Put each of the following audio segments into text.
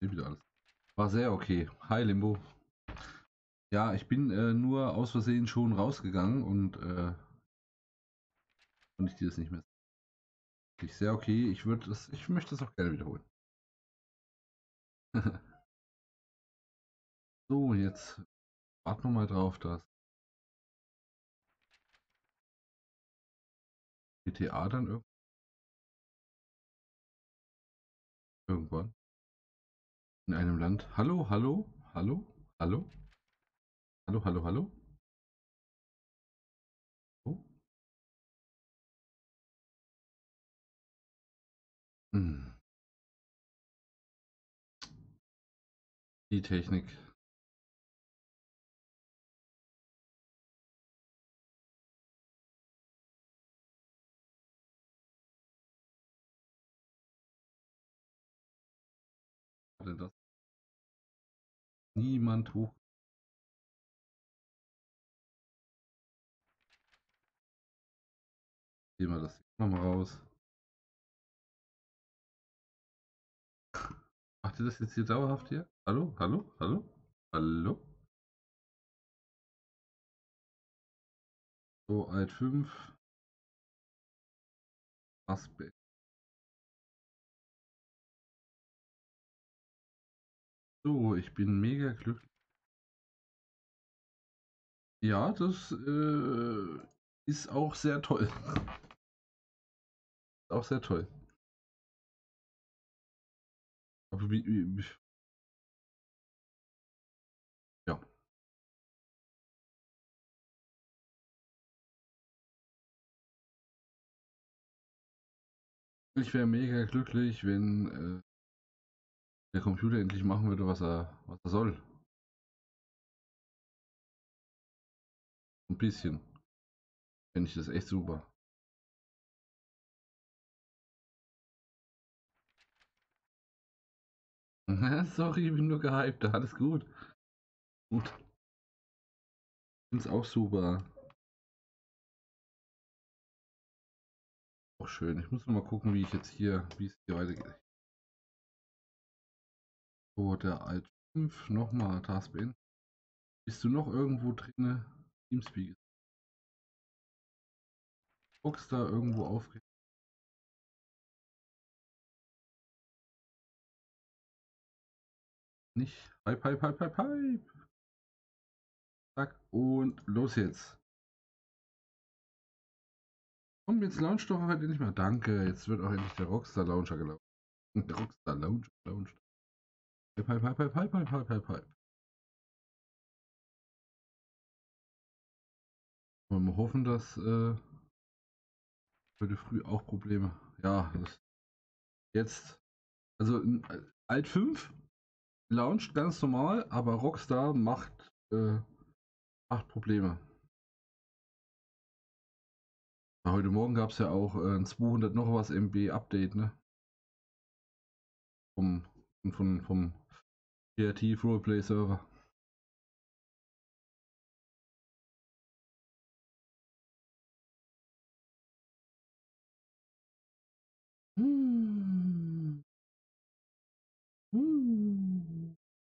wieder alles. War sehr okay. Hi Limbo. Ja, ich bin nur aus Versehen schon rausgegangen und ich dir das nicht mehr. Ich sehr okay. Ich möchte das auch gerne wiederholen. So, jetzt warten wir mal drauf, dass GTA dann irgendwann in einem Land. Hallo, hallo, hallo, hallo, hallo, hallo, hallo. Oh. Hm. Die Technik. Hatte das niemand hoch. Gehen wir das nochmal raus. Macht ihr das jetzt hier dauerhaft hier? Hallo, hallo, hallo, hallo? So, Alt 5. Aspekt. So, ich bin mega glücklich. Ja, das ist auch sehr toll. Auch sehr toll. Aber ja. Ich wäre mega glücklich, wenn der Computer endlich machen würde, was er soll. Ein bisschen. Finde ich das echt super. Sorry, ich bin nur gehypt. Alles gut. Gut. Finde es auch super. Auch schön. Ich muss noch mal gucken, wie es hier weitergeht. So, der Alt 5, nochmal Taskbar. Bist du noch irgendwo drinne? Teamspeak. Box da irgendwo auf. Nicht. Hype, hype, hype, hype, hype. Zack. Und los jetzt. Und jetzt launcht doch heute nicht mehr. Danke. Jetzt wird auch endlich der Rockstar Launcher gelaufen. Der Rockstar Launcher launcht. Hype, hype, hype, hype, hype, hype, hype, hype, hype. Wir hoffen, dass heute früh auch Probleme. Ja, das jetzt. Also Alt 5 launcht ganz normal, aber Rockstar macht Probleme. Ja, heute Morgen gab es ja auch ein 200 noch was MB Update, ne? Vom, vom Kreativ Roleplay Server. Hm. Hm.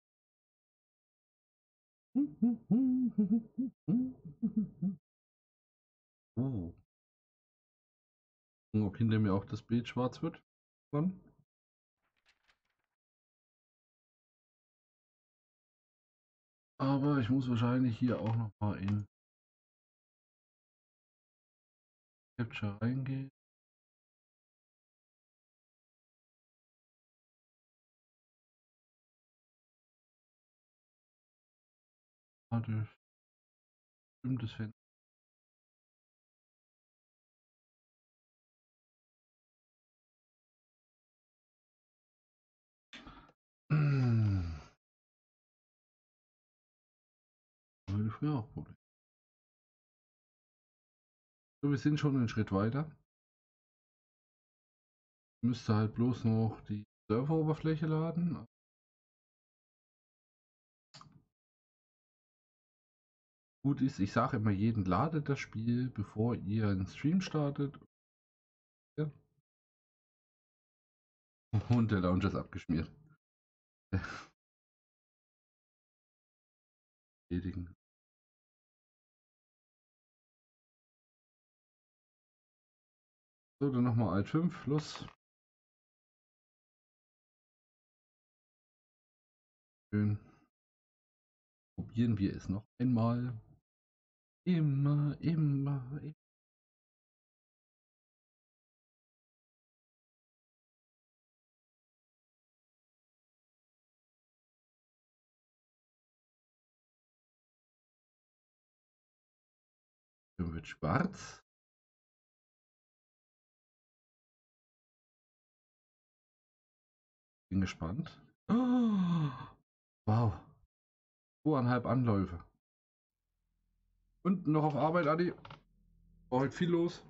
Oh. Und ob hinter mir auch das Bild schwarz wird? Dann? Aber ich muss wahrscheinlich hier auch noch mal in Capture reingehen. Warte, stimmt das Fenster? Heute früher auch Problem. So, wir sind schon einen Schritt weiter. Müsste halt bloß noch die Serveroberfläche laden. Gut ist, ich sage immer jeden, ladet das Spiel, bevor ihr einen Stream startet. Ja. Und der Launcher ist abgeschmiert. Erledigen. So, dann nochmal Alt 5 los. Schön. Probieren wir es noch einmal. Immer, immer, immer. Dann wird schwarz. Bin gespannt. Oh, wow. 2,5 Anläufe. Und noch auf Arbeit, Adi. War heute viel los.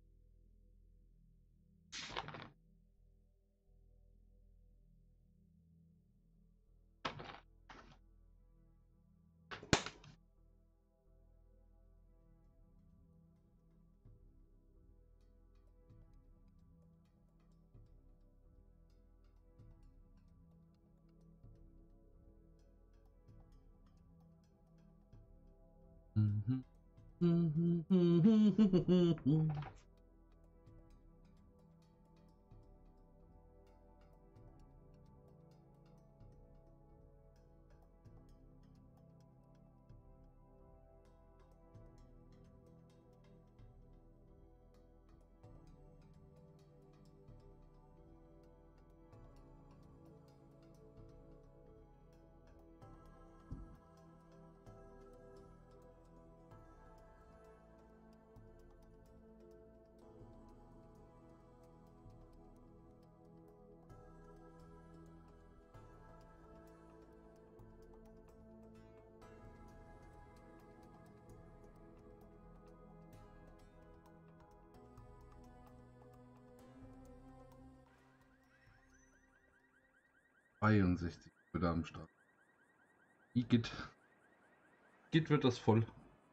Wieder am Start. Igitt wird das voll.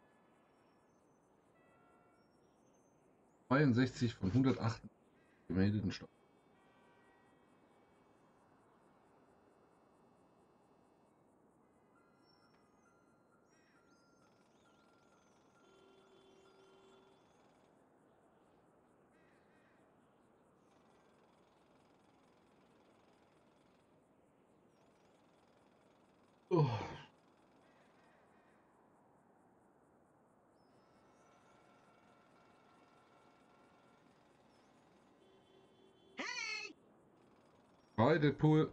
62 von 108 gemeldeten Start. Oh. Hi, Deadpool.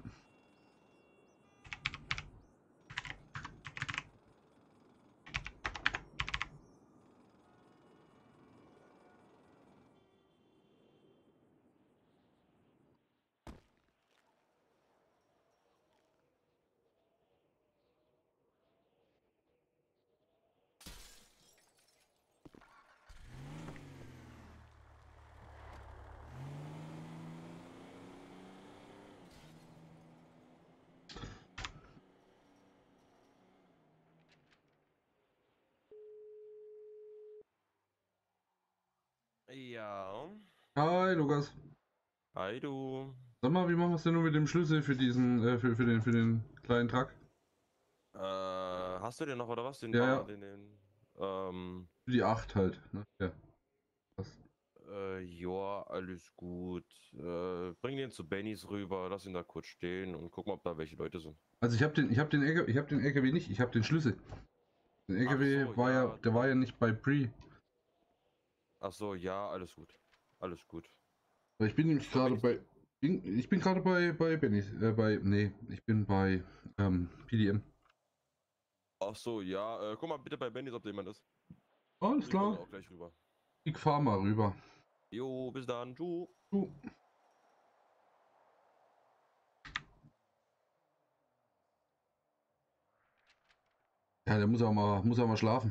Ja. Hi, Lukas. Hi du. Sag mal, wie machen wir es denn nur mit dem Schlüssel für diesen, für den kleinen Truck? Hast du den noch oder was? Den Ja, ja, für die 8 halt. Ne? Ja. Was? Ja, alles gut. Bring den zu Bennys rüber, lass ihn da kurz stehen und guck mal, ob da welche Leute sind. Also ich habe den LKW nicht, ich habe den Schlüssel. Der Ach LKW so, war ja, ja. der war ja nicht bei Pre. Ach so, ja, alles gut. Alles gut. Weil ich bin nämlich So, gerade Bennys. bei, ich bin gerade bei Bennys, nee, ich bin bei PDM. Ach so, ja. Guck mal bitte bei Bennys, ob da jemand ist. Alles Ich komme klar, dann auch gleich rüber. ich fahr mal rüber. Jo, bis dann. Tschüss. Du. Ja, der muss auch mal schlafen.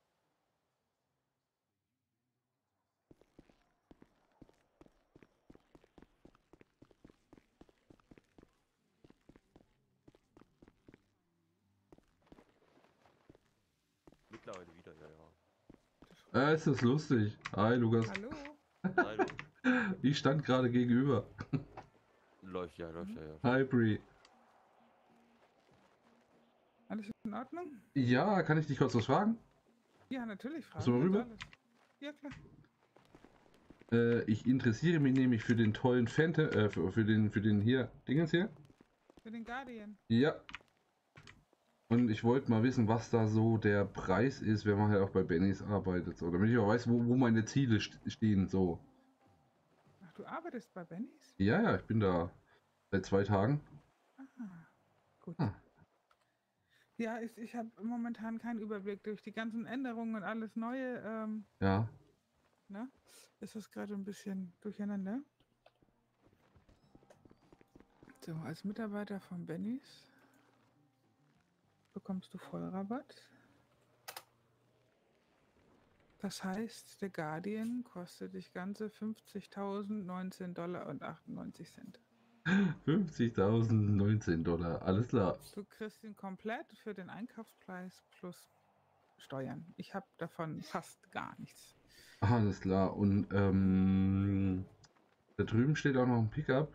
Mittlerweile wieder, ja, ja. Ist das lustig. Hi, Lukas. Hallo. Hi, du. Ich stand gerade gegenüber. Läuft ja, ja. Hi, Brie. Alles in Ordnung? Ja, kann ich dich kurz was fragen? Ja, natürlich. Hast du mal rüber? Alles. Ja, klar. Ich interessiere mich nämlich für den tollen Phantom, für den hier, Dingens hier. Für den Guardian. Ja. Und ich wollte mal wissen, was da so der Preis ist, wenn man halt auch bei Bennys arbeitet. So, damit ich auch weiß, wo meine Ziele stehen. So. Ach, du arbeitest bei Bennys? Ja, ich bin da seit 2 Tagen. Aha. Gut. Ah. Ja, ich habe momentan keinen Überblick durch die ganzen Änderungen und alles Neue. Ja. Ne? Ist das gerade ein bisschen durcheinander? So, als Mitarbeiter von Bennys bekommst du Vollrabatt. Das heißt, der Guardian kostet dich ganze $50.019,98. 50.019 $, alles klar. Du kriegst ihn komplett für den Einkaufspreis plus Steuern. Ich habe davon fast gar nichts. Alles klar. Und da drüben steht auch noch ein Pickup.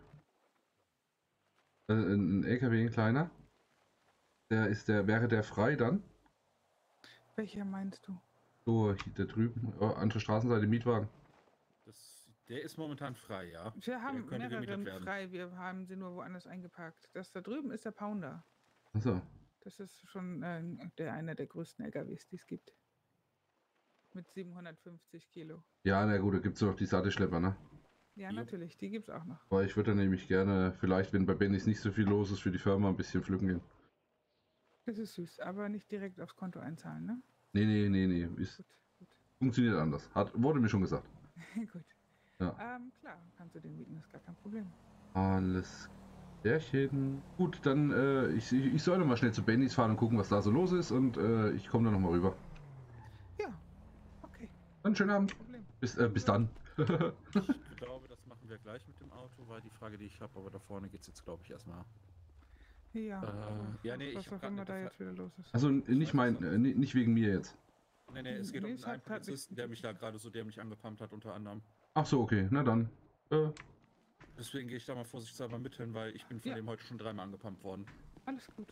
Ein LKW, ein kleiner. Wäre der frei dann? Welcher meinst du? So, da drüben, andere Straßenseite, Mietwagen. Der ist momentan frei, ja. Wir haben könnte mehrere gemietet werden. frei, wir haben sie nur woanders eingeparkt. Das da drüben ist der Pounder. Achso. Das ist schon einer der größten LKWs, die es gibt. Mit 750 Kilo. Ja, na gut, da gibt es noch die Sattelschlepper, ne? Ja, Jo. natürlich, die gibt es auch noch. Aber ich würde dann nämlich gerne, vielleicht, wenn bei Bennys nicht so viel los ist, für die Firma ein bisschen pflücken gehen. Das ist süß, aber nicht direkt aufs Konto einzahlen, ne? Nee. Ist, Gut. funktioniert anders. Wurde mir schon gesagt. Gut. Ja. Klar, kannst du den mieten, ist gar kein Problem. Alles klärchen. Gut, dann ich soll noch mal schnell zu Bennys fahren und gucken, was da so los ist und ich komme dann noch mal rüber. Ja, okay, Dann schönen Abend. Problem. Bis dann. Ich glaube, das machen wir gleich mit dem Auto, weil die Frage, die ich habe, aber da vorne geht es jetzt, glaube ich, erstmal. Ja, ja, nee, ich was hab auch grad immer eine da Fra- jetzt wieder los ist. Also nicht nicht wegen mir jetzt. Nee, es geht Nee, um es einen hat grad Polizisten, der mich da gerade so dämlich angepumpt hat, unter anderem. Ach so, okay, na dann. Deswegen gehe ich da mal vorsichtshalber mit hin, weil ich bin von Ja. dem heute schon 3-mal angepumpt worden. Alles gut.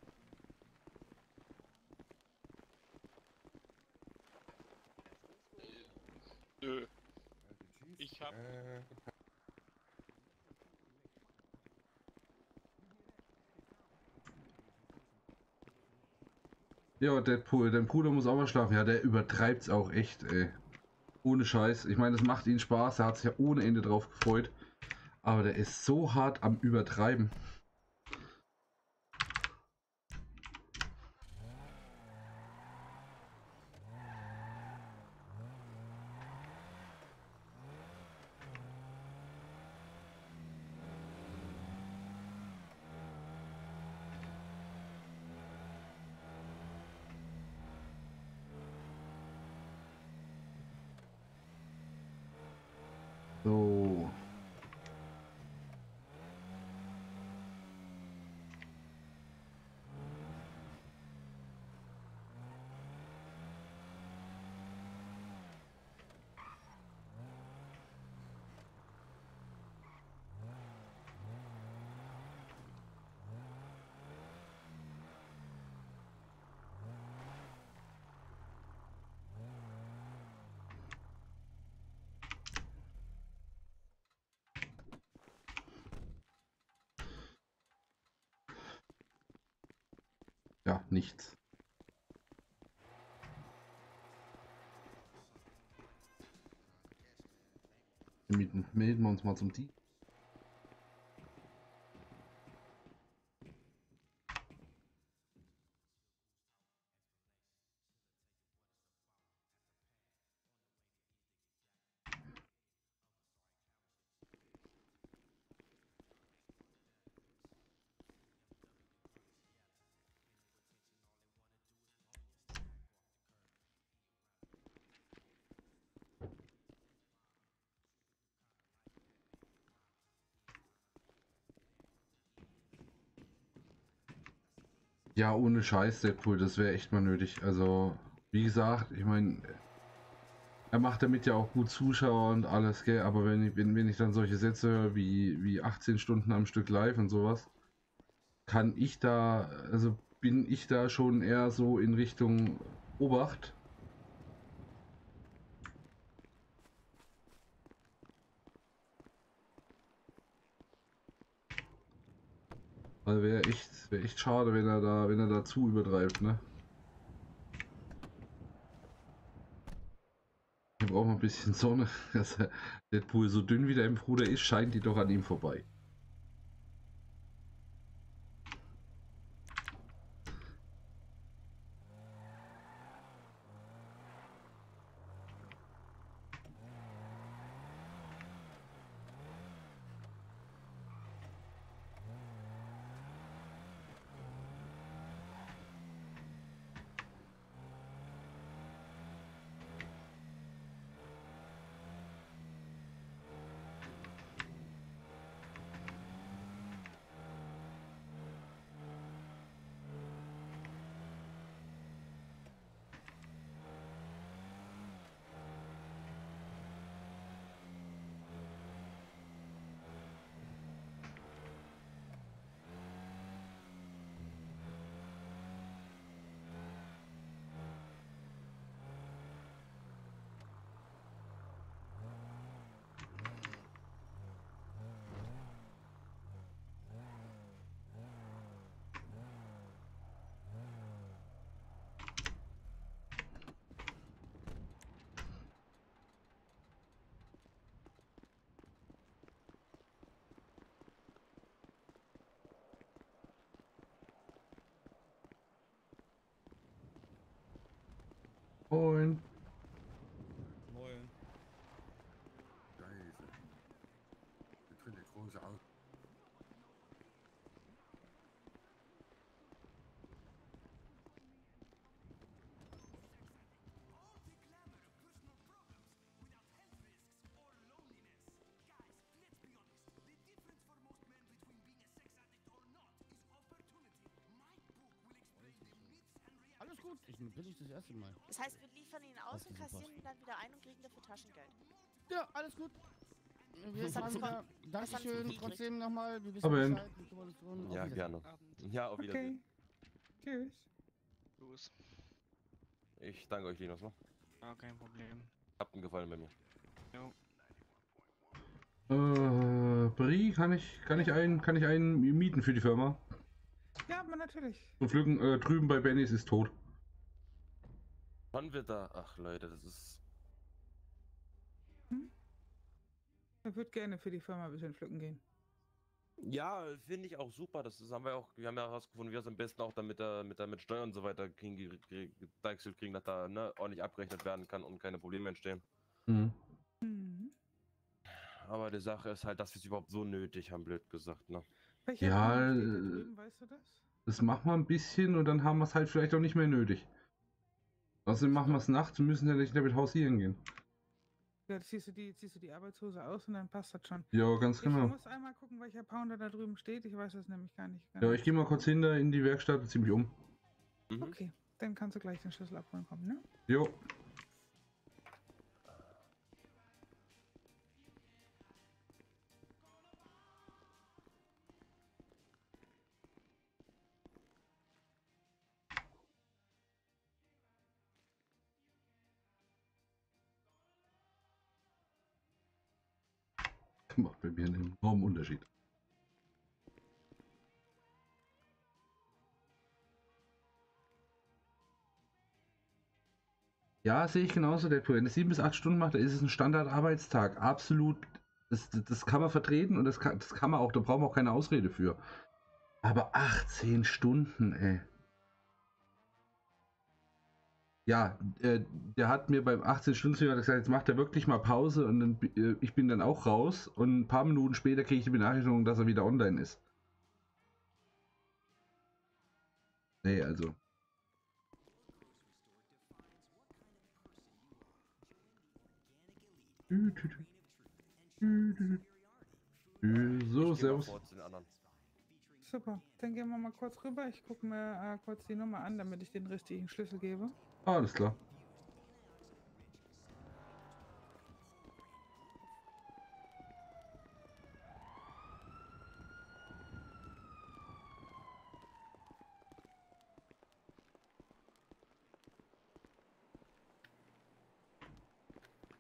Nö. Ich hab. Ja, Deadpool, dein Bruder muss auch mal schlafen. Ja, der übertreibt's auch echt, ey. Ohne Scheiß. Ich meine, das macht ihn Spaß. Er hat sich ja ohne Ende drauf gefreut. Aber der ist so hart am Übertreiben. So. Ja, nichts. Melden wir uns mal zum Team. Ja, ohne Scheiß, Deadpool, das wäre echt mal nötig. Also, wie gesagt, ich meine, er macht damit ja auch gut Zuschauer und alles, gell? Aber wenn ich dann solche Sätze höre wie 18 Stunden am Stück live und sowas, kann ich da, also bin ich da schon eher so in Richtung Obacht. Also wär echt schade, wenn er da zu übertreibt, ne? Wir brauchen ein bisschen Sonne. Also, Deadpool, so dünn wie dein Bruder ist, scheint die doch an ihm vorbei. Moin. Moin. Scheiße. Wir können der große Auto. Alles gut, ich bin nicht das erste Mal. Das heißt, wir liefern ihn aus Das und ist super. kassieren ihn dann wieder ein und kriegen dafür Taschengeld. Ja, alles gut. Wir Das fahren hat's wieder. Das Dankeschön, hat's gekriegt. trotzdem nochmal. Wir wissen Abend. Bescheid. Wir kümmern uns drum. Auf Ja, Wiedersehen. gerne. Ja, auf Okay. Wiedersehen. Tschüss. Los. Ich danke euch, Linus. Ne? Ja, kein Problem. Habt einen Gefallen bei mir. Brie, kann ich einen mieten für die Firma? Ja, aber natürlich. Und Pflücken, drüben bei Bennys ist tot. Wann wird da? Ach Leute, das ist. Er würde gerne für die Firma ein bisschen pflücken gehen. Ja, finde ich auch super. Haben wir auch, wir haben ja herausgefunden, wie wir es am besten auch dann mit Steuern und so weiter gedeichselt kriegen, dass da ne, ordentlich abgerechnet werden kann und keine Probleme entstehen. Mhm. Mhm. Aber die Sache ist halt, dass wir es überhaupt so nötig haben, blöd gesagt, ne? Welcher Ja, Firma steht da drüben, weißt du das? Das machen wir ein bisschen und dann haben wir es halt vielleicht auch nicht mehr nötig. Außerdem machen wir es nachts und müssen ja nicht damit hausieren gehen. Ja, ziehst du die Arbeitshose aus und dann passt das schon. Ja, ganz Ich genau. muss einmal gucken, welcher Pounder da drüben steht. Ich weiß das nämlich gar nicht. Ja, ich gehe mal kurz hinter in die Werkstatt und zieh mich um. Mhm. Okay, dann kannst du gleich den Schlüssel abholen kommen, ne? Jo. Macht bei mir einen enormen Unterschied. Ja, sehe ich genauso, Deadpool. Wenn es 7 bis 8 Stunden macht, dann ist es ein Standardarbeitstag. Absolut. Das kann man vertreten und das kann man auch, da brauchen wir auch keine Ausrede für. Aber 18 Stunden, ey. Ja, der hat mir beim 18 Stunden gesagt, jetzt macht er wirklich mal Pause und dann, ich bin dann auch raus und ein paar Minuten später kriege ich die Benachrichtigung, dass er wieder online ist. Nee, also. So, Ich geh mal servus. vor zu den anderen. Super, dann gehen wir mal kurz rüber. Ich gucke mir kurz die Nummer an, damit ich den richtigen Schlüssel gebe. Alles klar.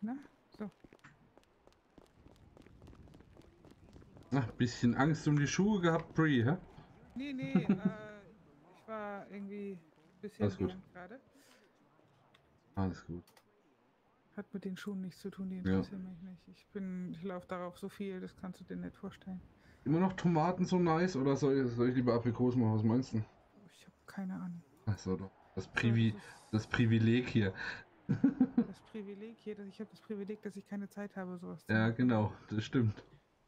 ne? So. Ach, bisschen Angst um die Schuhe gehabt, Brie, hä? Nee, ich war irgendwie ein bisschen Alles gut. gelangt gerade. Alles gut. Hat mit den Schuhen nichts zu tun, die Ja. interessieren mich nicht. Ich laufe darauf so viel, das kannst du dir nicht vorstellen. Immer noch Tomaten so nice oder soll ich lieber Aprikosen machen? Was meinst du? Ich habe keine Ahnung. Achso, doch. Das So, das Privileg hier. das Privileg hier, ich habe das Privileg, dass ich keine Zeit habe, sowas zu Ja, machen. genau, das stimmt.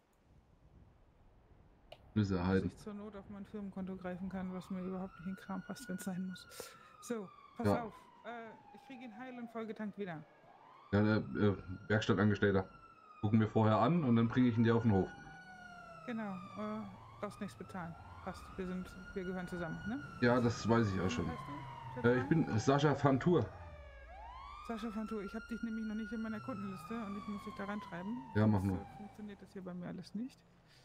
Nüsse Dass erhalten. ich zur Not auf mein Firmenkonto greifen kann, was mir überhaupt nicht in den Kram passt, wenn es sein muss. So, pass Ja. auf. Ich kriege ihn heil und vollgetankt wieder. Ja, der Werkstattangestellter. Gucken wir vorher an und dann bringe ich ihn dir auf den Hof. Genau, brauchst nichts bezahlen. Passt, wir gehören zusammen, ne? Ja, das weiß ich auch schon. Wie heißt du? Ich bin Sascha van Tour. Sascha van Tour. Ich habe dich nämlich noch nicht in meiner Kundenliste und ich muss dich da reinschreiben. Ja, mach Sonst, nur. Funktioniert das hier bei mir alles nicht.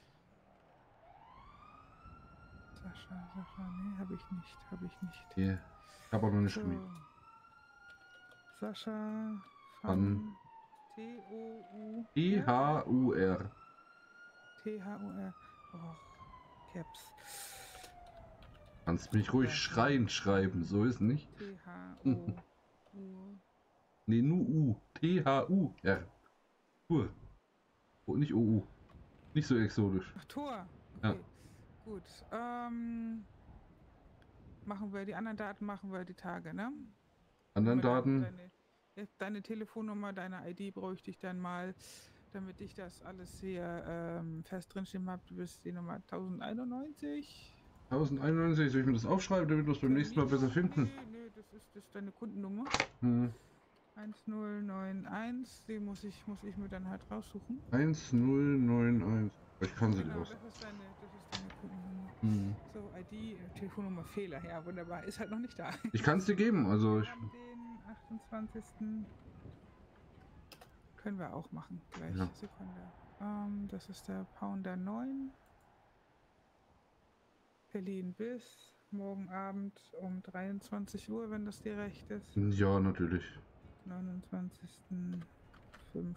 Sascha, nee, habe ich nicht. Hier. Ich habe auch noch eine So. Studie. Sascha Van T-O-U I-H-U-R. T-H-U-R. Oh, Caps. Kannst mich ruhig Ja. schreiend schreiben, so ist nicht. T-H-O-U. Nee, nur U. T-H-U-R. Tour. Oh, nicht O-U. Nicht so exotisch. Ach, Tor. Ja. Okay. Gut. Machen wir die anderen Daten, machen wir die Tage, ne? Anderen Aber Daten. Deine Telefonnummer, deine ID bräuchte ich dann mal, damit ich das alles hier fest drinstehen habe. Du bist die Nummer 1091. 1091, soll ich mir das aufschreiben, damit wir es beim nächsten Mal besser finden? Nö, das ist deine Kundennummer. Hm. 1091, die muss ich mir dann halt raussuchen. 1091. Ich kann sie dir Genau, aus. das ist deine Kundennummer. Hm. So, ID, Telefonnummer Fehler, ja, wunderbar. Ist halt noch nicht da. Ich kann es dir geben, also Wir ich. haben den 28. Können wir auch machen, gleich. Ja. Sekunde. Das ist der Pounder 9. Berlin bis morgen Abend um 23 Uhr, wenn das dir recht ist. Ja, natürlich. 29.05.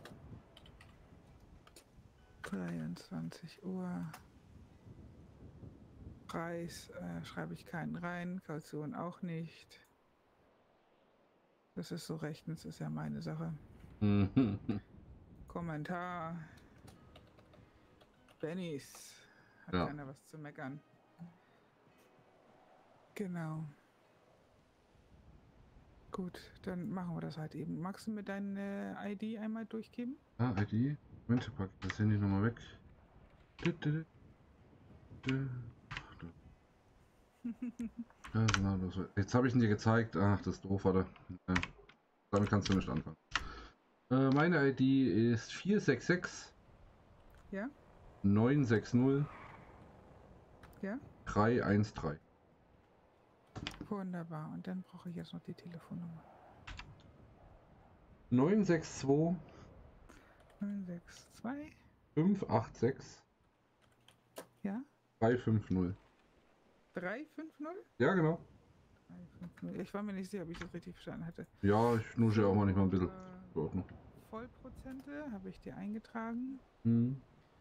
23 Uhr. Preis schreibe ich keinen rein, Kaution auch nicht. Das ist so recht, das ist ja meine Sache. Mhm. Kommentar. Bennys. Hat Ja. keiner was zu meckern. Genau. Gut, dann machen wir das halt eben. Magst du mir deine ID einmal durchgeben? Ah, ID. Moment, pack das Handy nochmal weg. Ja, genau, das war. Jetzt habe ich ihn dir gezeigt. Ach, das ist doof, warte. Damit kannst du nicht anfangen. Meine ID ist 466 Ja? 960 Ja? 313. Wunderbar. Und dann brauche ich jetzt noch die Telefonnummer. 962 962. 586 Ja? 350. 350? Ja, genau. 350. Ich war mir nicht sicher, ob ich das richtig verstanden hatte. Ja, ich nusche auch manchmal ein bisschen. In Ordnung. Vollprozente habe ich dir eingetragen. Hm.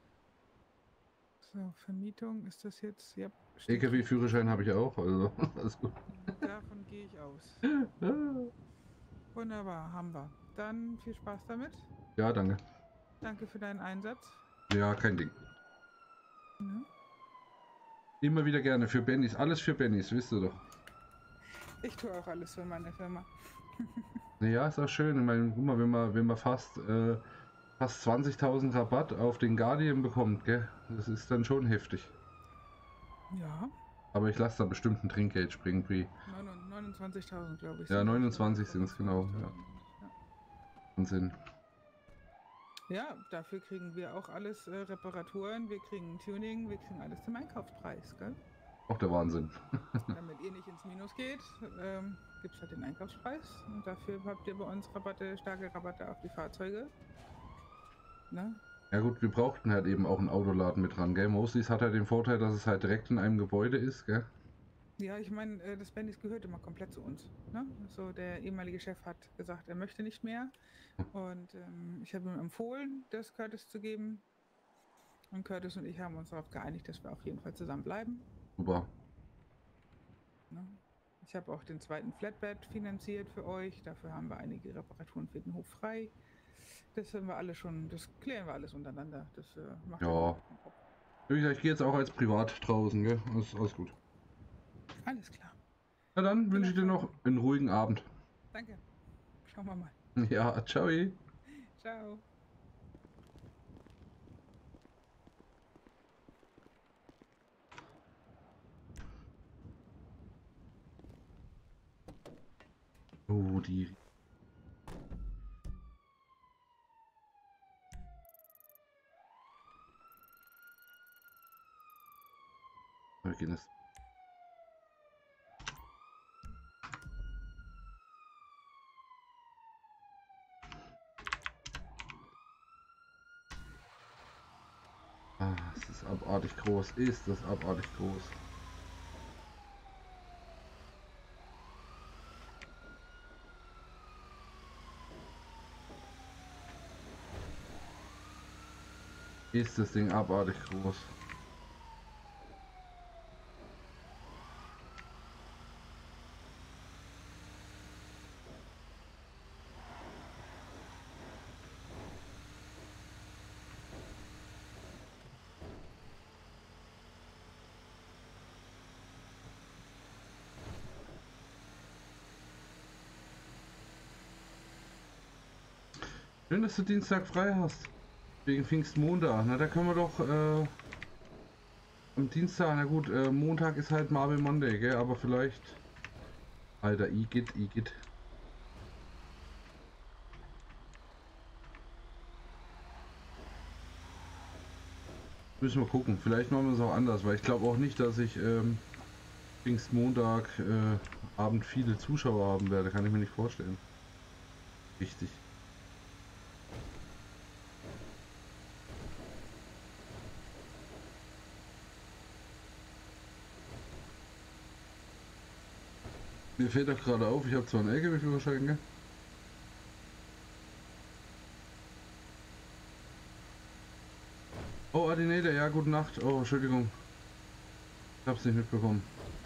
So, Vermietung ist das jetzt. Ja, steht LKW-Führerschein habe ich auch, also alles gut. Davon gehe ich aus. Wunderbar, haben wir. Dann viel Spaß damit. Ja, danke. Danke für deinen Einsatz. Ja, kein Ding. Ne? Immer wieder gerne für Bennys. Alles für Bennys, wisst ihr doch. Ich tue auch alles für meine Firma. Ja, ist auch schön. Ich meine, guck mal, wenn man fast 20.000 Rabatt auf den Guardian bekommt, gell? Das ist dann schon heftig. Ja, Aber ich lasse da bestimmt ein Trinkgeld springen, Pri. 29.000 glaube ich. Ja, sind das. 29 sind's, genau, ja. Wahnsinn. Ja, dafür kriegen wir auch alles Reparaturen, wir kriegen Tuning, wir kriegen alles zum Einkaufspreis, gell? Auch der Wahnsinn. Damit ihr nicht ins Minus geht, gibt es halt den Einkaufspreis und dafür habt ihr bei uns Rabatte, starke Rabatte auf die Fahrzeuge. Ne? Ja gut, wir brauchten halt eben auch einen Autoladen mit dran, gell? Mostly hat halt den Vorteil, dass es halt direkt in einem Gebäude ist, gell? Ja, ich meine, das Bendis gehört immer komplett zu uns. Ne? So, der ehemalige Chef hat gesagt, er möchte nicht mehr. Und ich habe ihm empfohlen, das Curtis zu geben. Und Curtis und ich haben uns darauf geeinigt, dass wir auf jeden Fall zusammen bleiben. Super. Ne? Ich habe auch den zweiten Flatbed finanziert für euch. Dafür haben wir einige Reparaturen für den Hof frei. Das haben wir alle schon, das klären wir alles untereinander. Das macht Ja. überhaupt keinen Kopf. Wie gesagt, ich gehe jetzt auch als privat draußen, gell? Alles gut. Alles klar. Na dann wünsche ich dir noch einen ruhigen Abend. Danke. Schauen wir mal. Ja, ciao. Ciao. Oh, die. Wir gehen es. Ah, es ist abartig groß. Ist das abartig groß. Ist das Ding abartig groß. Schön, dass du Dienstag frei hast. Wegen Pfingstmontag. Na, da können wir doch am Dienstag, na gut, Montag ist halt Marvel Monday, gell? Aber vielleicht. Alter, Igitt. Müssen wir gucken. Vielleicht machen wir es auch anders, weil ich glaube auch nicht, dass ich Pfingstmontag Abend viele Zuschauer haben werde. Kann ich mir nicht vorstellen. Richtig. Mir fällt doch gerade auf, ich habe zwar einen LKW-Führerschein, gell? Oh, Adineda, ja, gute Nacht. Oh, Entschuldigung. Ich hab's nicht mitbekommen.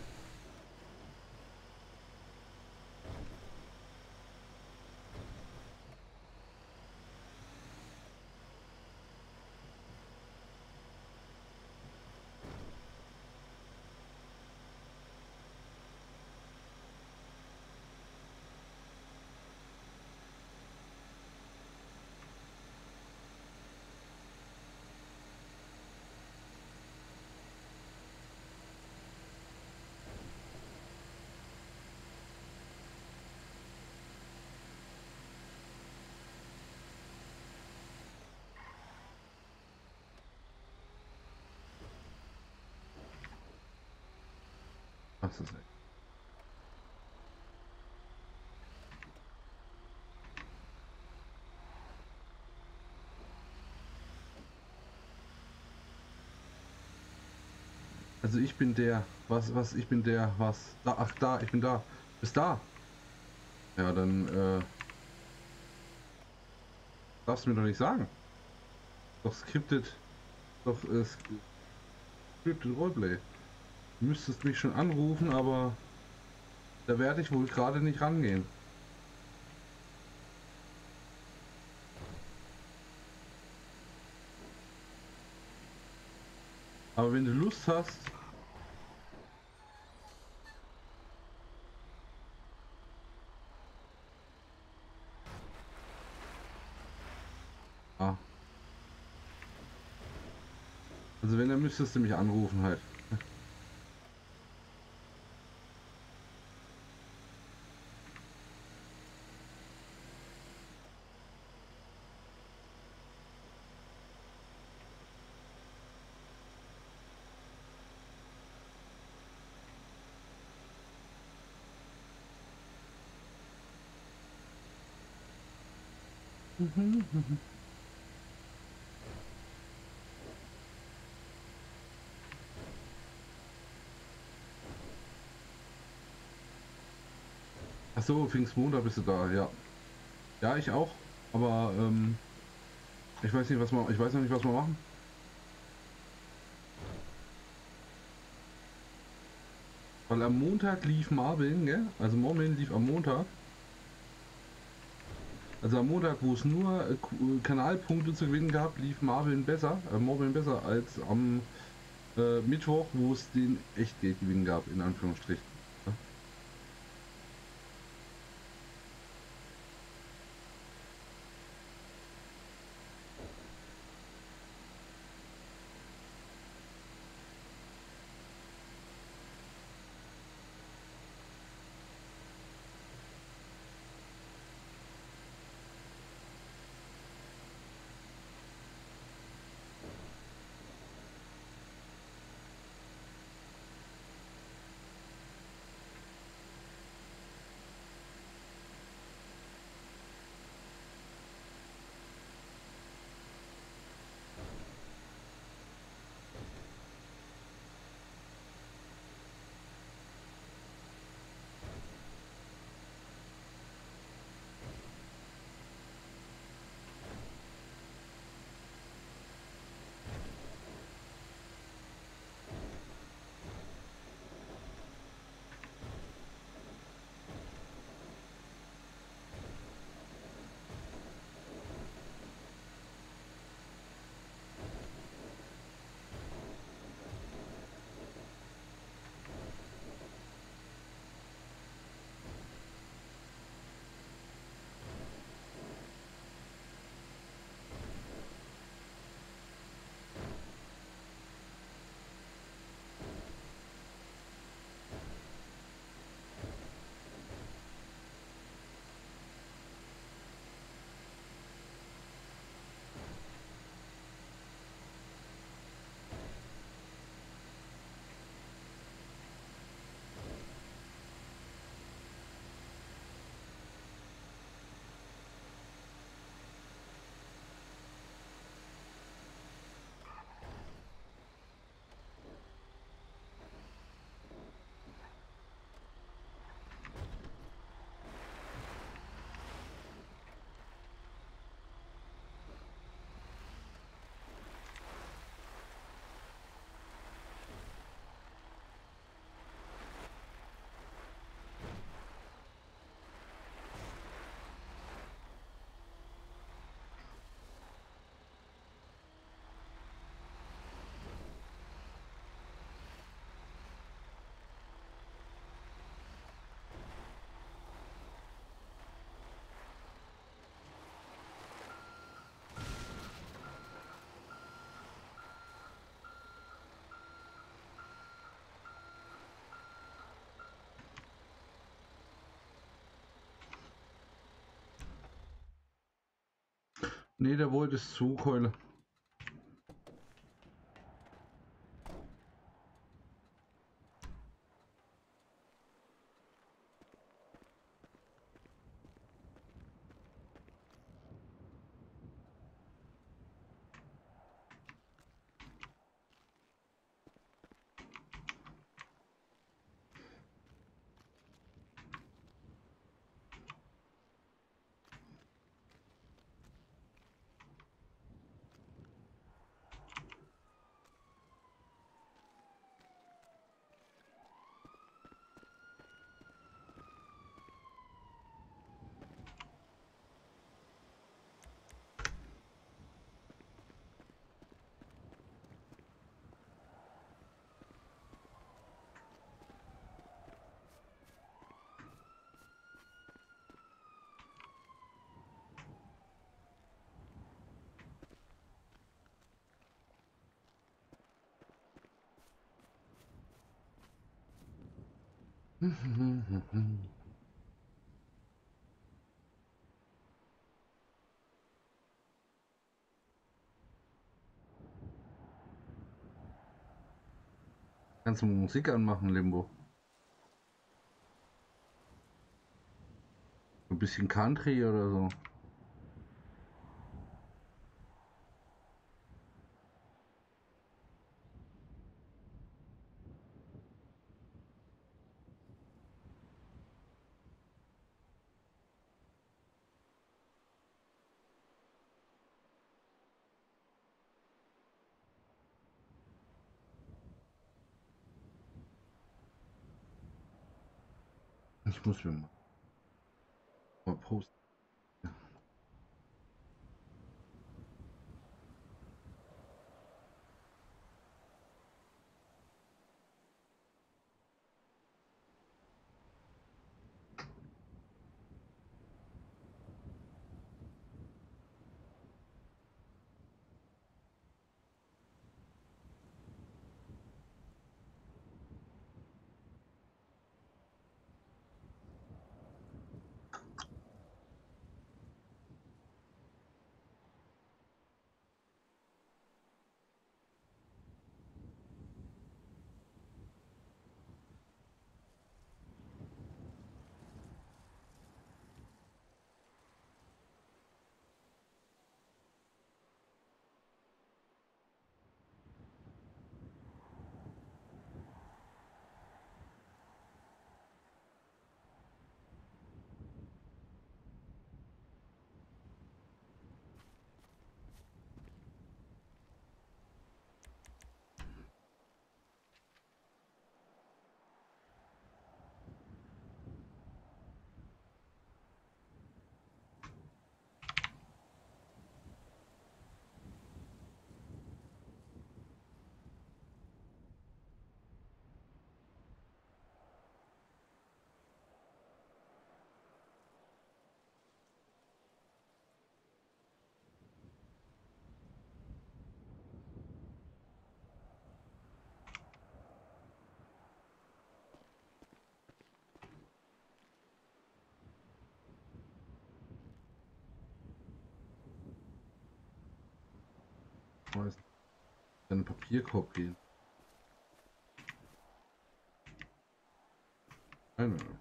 Ach, das ist echt. Also ich bin der, ich bin der, da, ach da, ich bin da, bist da. Ja, dann, darfst du mir doch nicht sagen. Doch scripted, doch, scripted Roleplay. Du müsstest mich schon anrufen, aber da werde ich wohl gerade nicht rangehen. Aber wenn du Lust hast, ah. Also wenn, dann müsstest du mich anrufen halt. Achso, Pfingstmontag bist du da, ja. Ja, ich auch. Aber ich weiß nicht, ich weiß noch nicht, was wir machen. Weil am Montag lief Marvin, gell? Also Marvin lief am Montag. Also am Montag, wo es nur Kanalpunkte zu gewinnen gab, lief Marvin besser als am Mittwoch, wo es den Echtgeldgewinn gab, in Anführungsstrichen. Ja. Nee, der wollte es Zugheule. Kannst du Musik anmachen, Limbo? Ein bisschen Country oder so. Ich muss mir mal posten. Einen Papierkorb gehen. Keine Ahnung.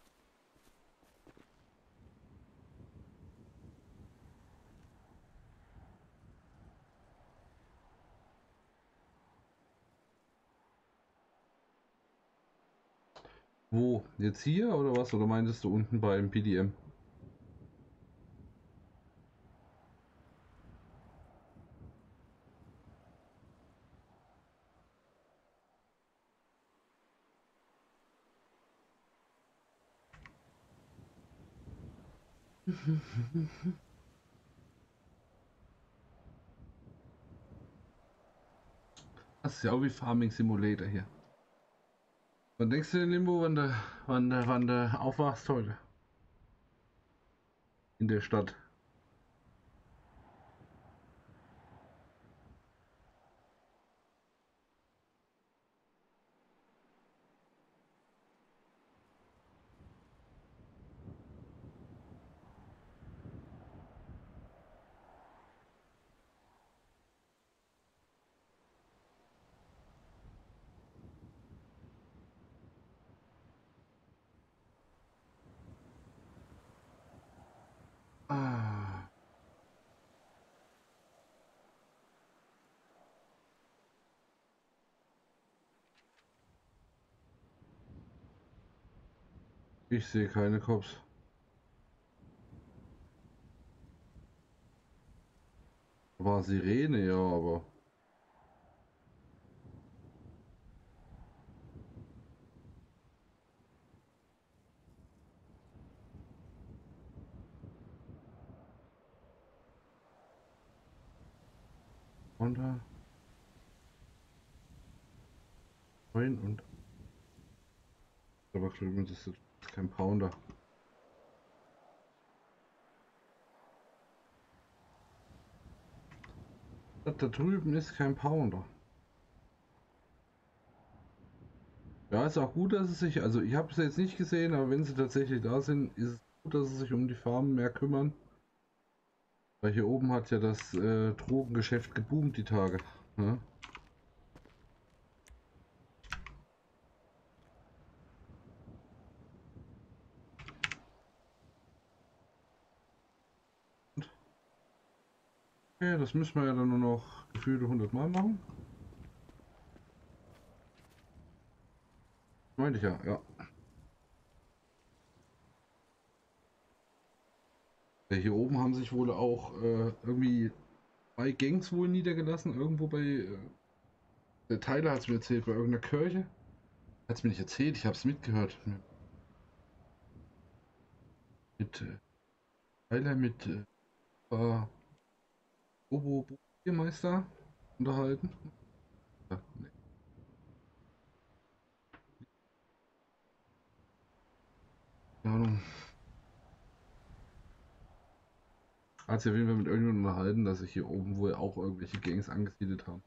Wo? Jetzt hier oder was? Oder meintest du unten beim PDM? Das ist ja auch wie Farming Simulator hier. Wann denkst du denn, Limbo, wann du aufwachst heute? In der Stadt. Ah. Ich sehe keine Cops. War Sirene, ja, aber. Runter. Rein und. Aber drüben ist es kein Pounder. Da drüben ist kein Pounder. Ja, ist auch gut, dass es sich, also ich habe es jetzt nicht gesehen, aber wenn sie tatsächlich da sind, ist es gut, dass sie sich um die Farmen mehr kümmern. Weil hier oben hat ja das Drogengeschäft geboomt die Tage. Ne? Okay, das müssen wir ja dann nur noch gefühlte 100 Mal machen. Meinte ich ja, ja. Ja, hier oben haben sich wohl auch irgendwie 2 Gangs wohl niedergelassen, irgendwo bei, der Tyler hat es mir erzählt, bei irgendeiner Kirche. Hat es mir nicht erzählt, ich habe es mitgehört. mit Tyler mit Bobo Bürgermeister unterhalten. Ja, nee. Keine Ahnung. Hat sich auf jeden Fall mit irgendjemandem unterhalten, dass sich hier oben wohl auch irgendwelche Gangs angesiedelt haben.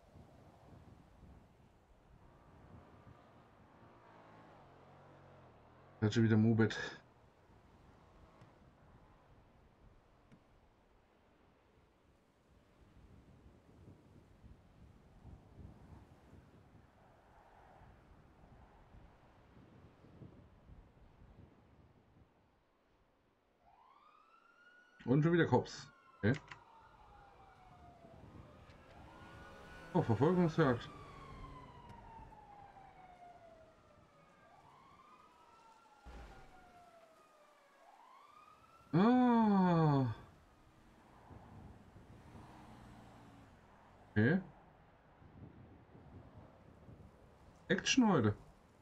Hat schon wieder Mobet. Und schon wieder Cops. Okay. Oh, Verfolgungsjagd. Ah. Okay. Action heute.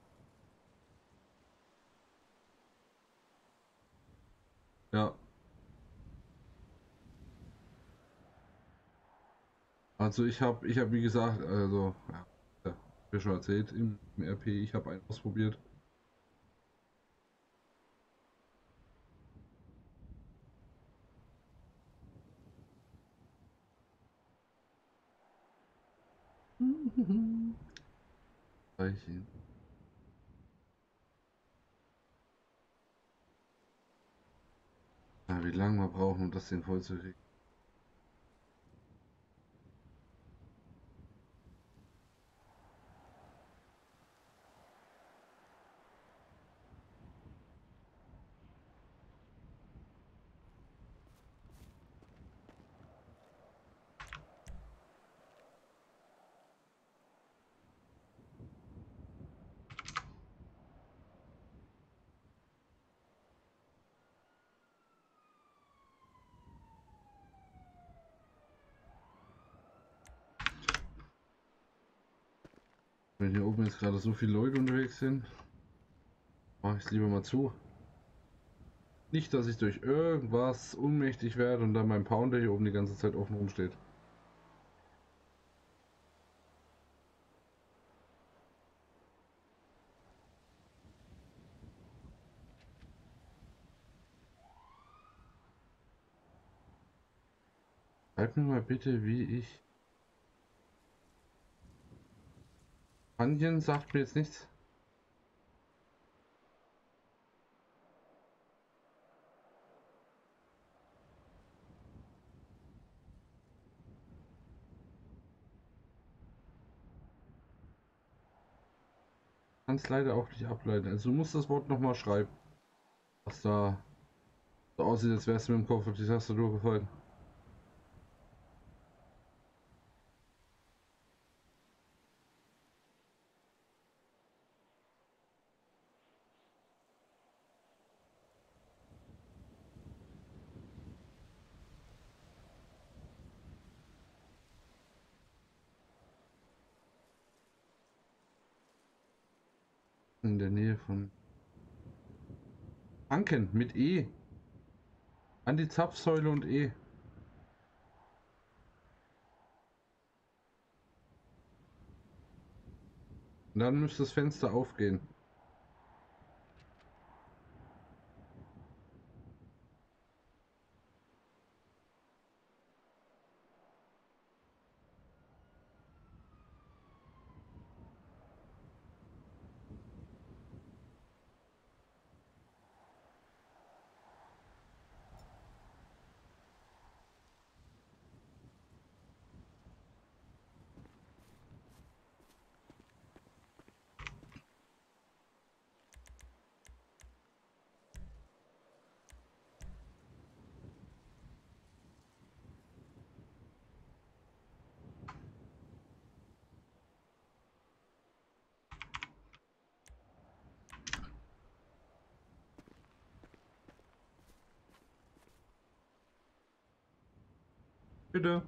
Ja. Also ich hab wie gesagt, also, ja, hab ich schon erzählt im RP, ich habe einen ausprobiert. Zeichen. Ja, wie lange wir brauchen, um das Ding voll zu kriegen. Wenn hier oben jetzt gerade so viele Leute unterwegs sind, mache ich es lieber mal zu. Nicht, dass ich durch irgendwas ohnmächtig werde und dann mein Pounder hier oben die ganze Zeit offen rumsteht. Schreib mir mal bitte, wie ich... Panjen sagt mir jetzt nichts. Kann es leider auch nicht ableiten. Also du musst das Wort nochmal schreiben. Was da so aussieht, als wärst du mit dem Kopf auf die Tastatur gefallen. In der Nähe von Anken mit E. An die Zapfsäule und E. Und dann müsste das Fenster aufgehen. Bitte.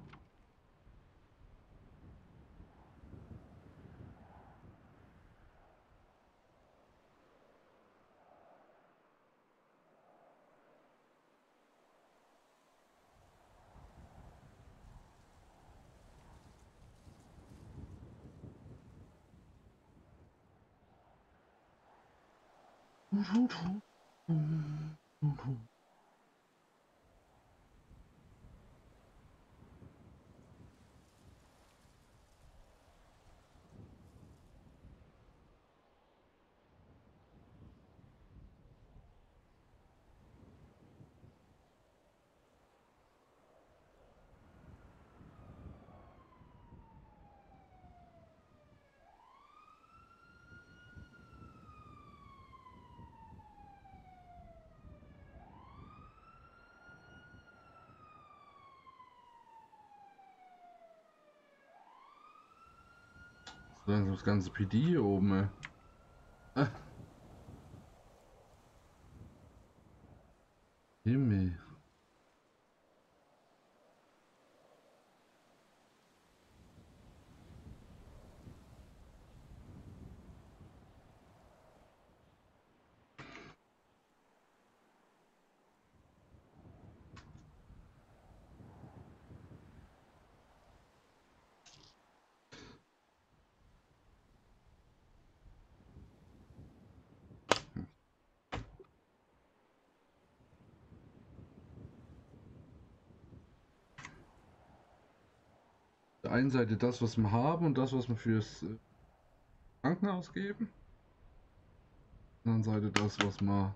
So langsam das ganze PD hier oben, ey. Ah. Himmel. Auf der einen Seite das, was wir haben und das, was wir fürs Krankenhaus geben. Auf der anderen Seite das, was wir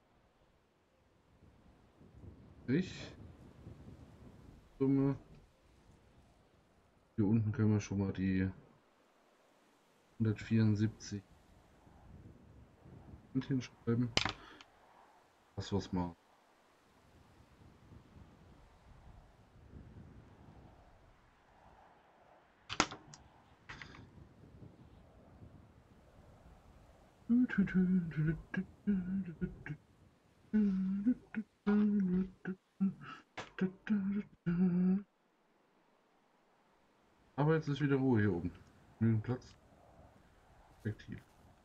nicht. Summe. Hier unten können wir schon mal die 174 hinschreiben. Das, was wir aber jetzt ist wieder Ruhe hier oben. Genügend Platz. Effektiv.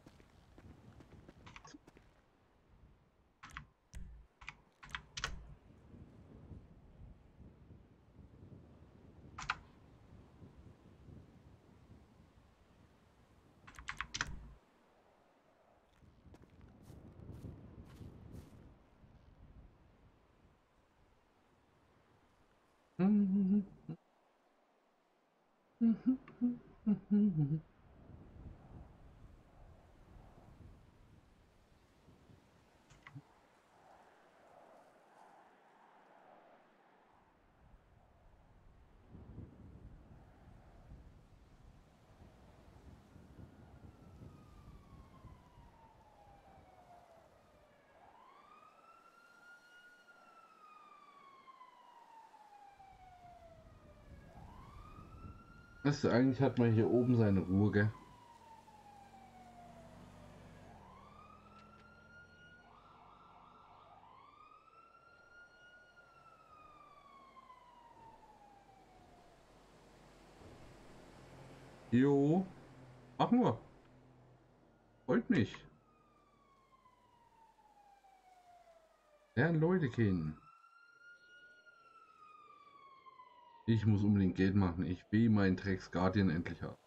Weißt du, eigentlich hat man hier oben seine Ruhe, gell? Jo, mach nur. Freut mich. Lernen Leute kennen. Ich muss unbedingt Geld machen. Ich will meinen Drecks Guardian endlich haben.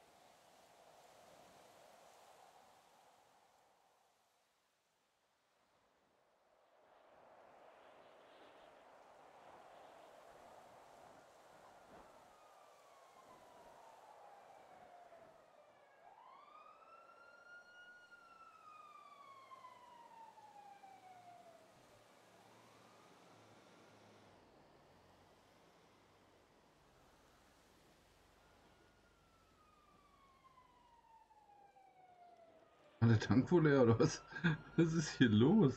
War der Tank wohl leer oder was? Was ist hier los?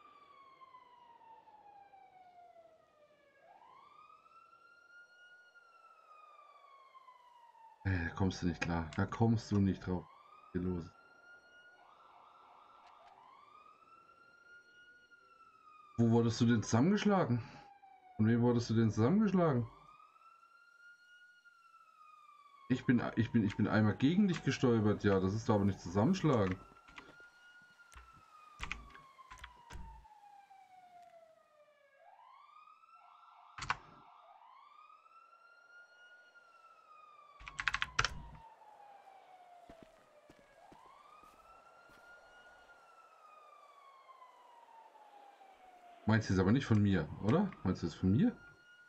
Da kommst du nicht klar. Da kommst du nicht drauf. Was hier los ist. Wo wurdest du denn zusammengeschlagen? Von wem wurdest du denn zusammengeschlagen? Ich bin einmal gegen dich gestolpert. Ja, das ist aber nicht zusammenschlagen. Meinst du es aber nicht von mir, oder? Meinst du es von mir?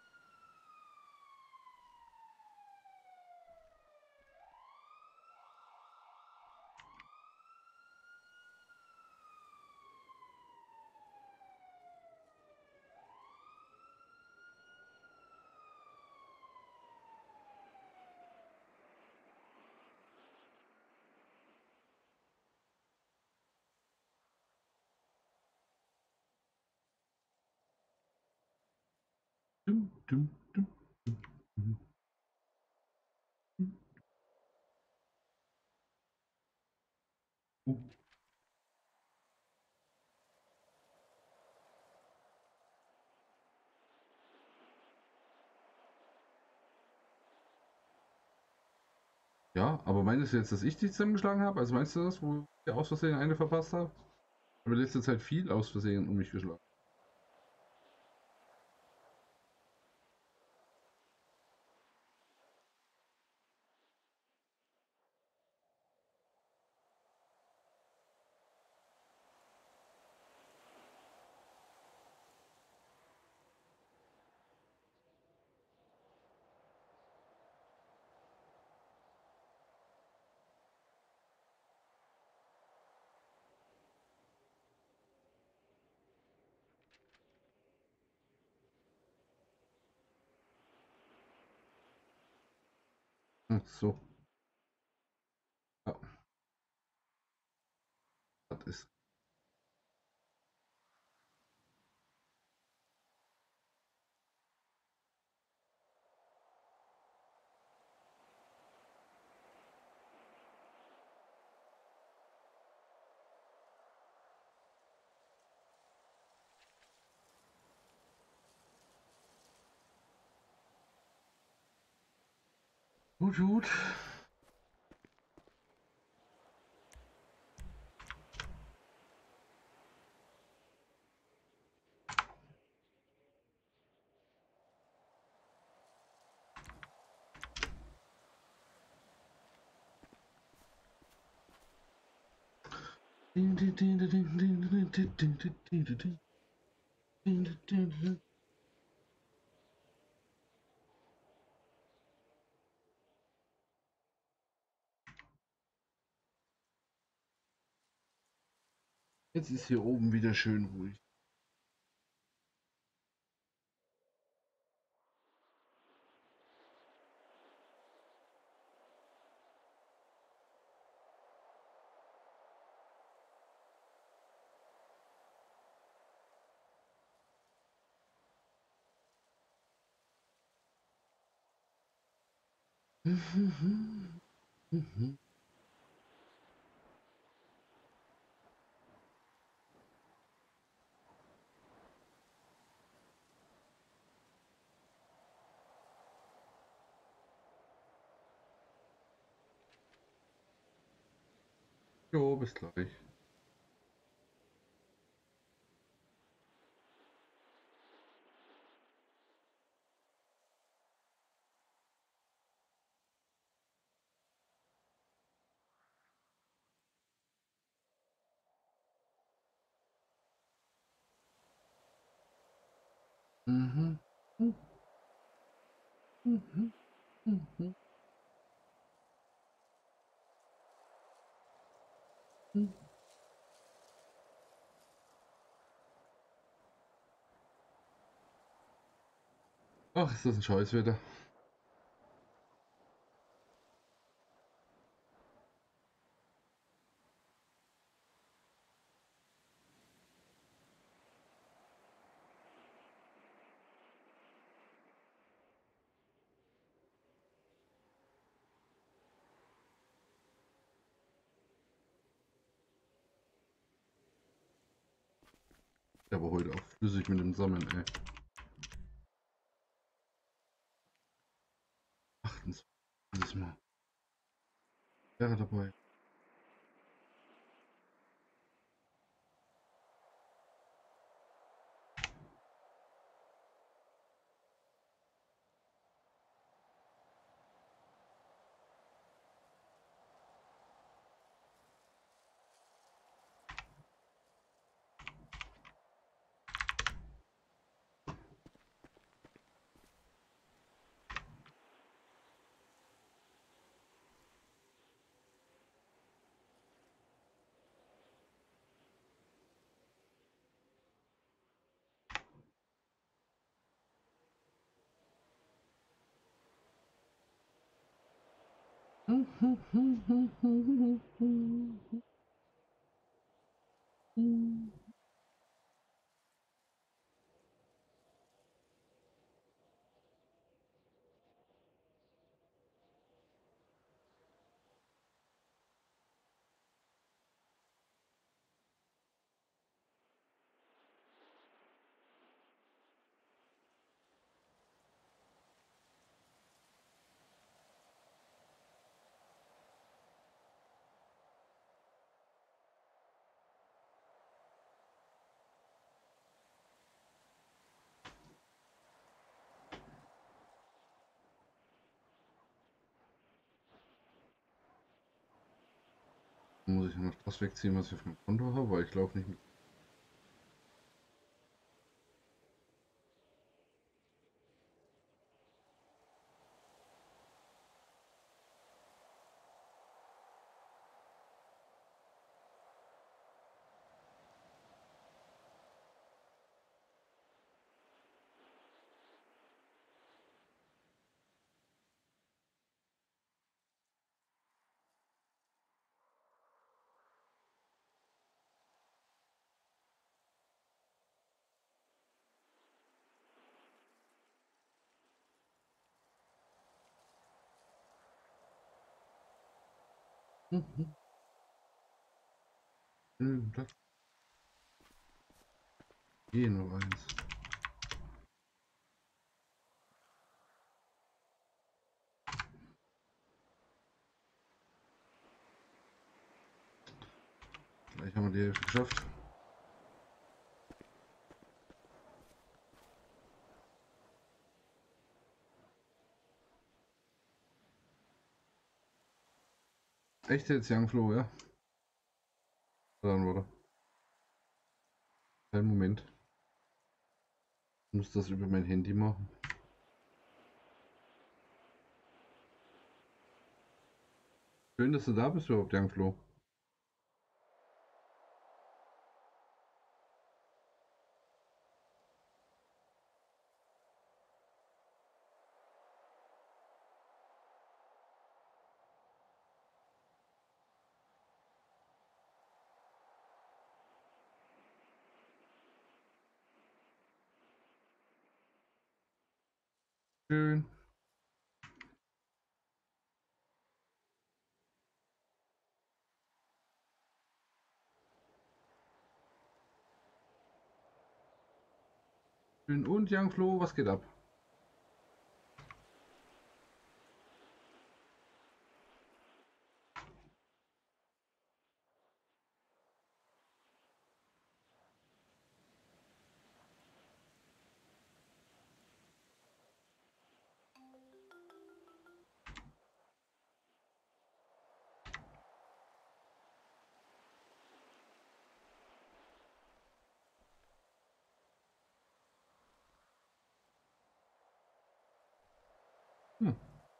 Dum, dum, dum, dum, dum, dum. Oh. Ja, aber meinst du jetzt, dass ich die zusammengeschlagen habe? Also meinst du das, wo ich aus Versehen eine verpasst habe? Ich habe in letzter Zeit viel aus Versehen um mich geschlagen. Ach so. Ja, das ist gut, gut. Ding, ding, ding, ding, ding, ding, ding, ding, ding, ding, ding, ding, ding, ding, ding. Jetzt ist hier oben wieder schön ruhig. Jo, bis gleich. Mhm. Mhm. Mhm. Mhm. Mhm. Ach, ist das ein Scheißwetter. Aber heute auch flüssig mit dem Sammeln, ey. 28. Dieses Mal. Wäre dabei. Muss ich noch das wegziehen, was ich auf meinem Konto habe, weil ich laufe nicht mit. Platz. Noch eins. Gleich haben wir die Hälfte geschafft. Echt jetzt, Youngflow, ja? Dann wurde. Einen Moment. Ich muss das über mein Handy machen. Schön, dass du da bist überhaupt, Youngflow. Schön. Schön. Und Youngflow, was geht ab? Hm.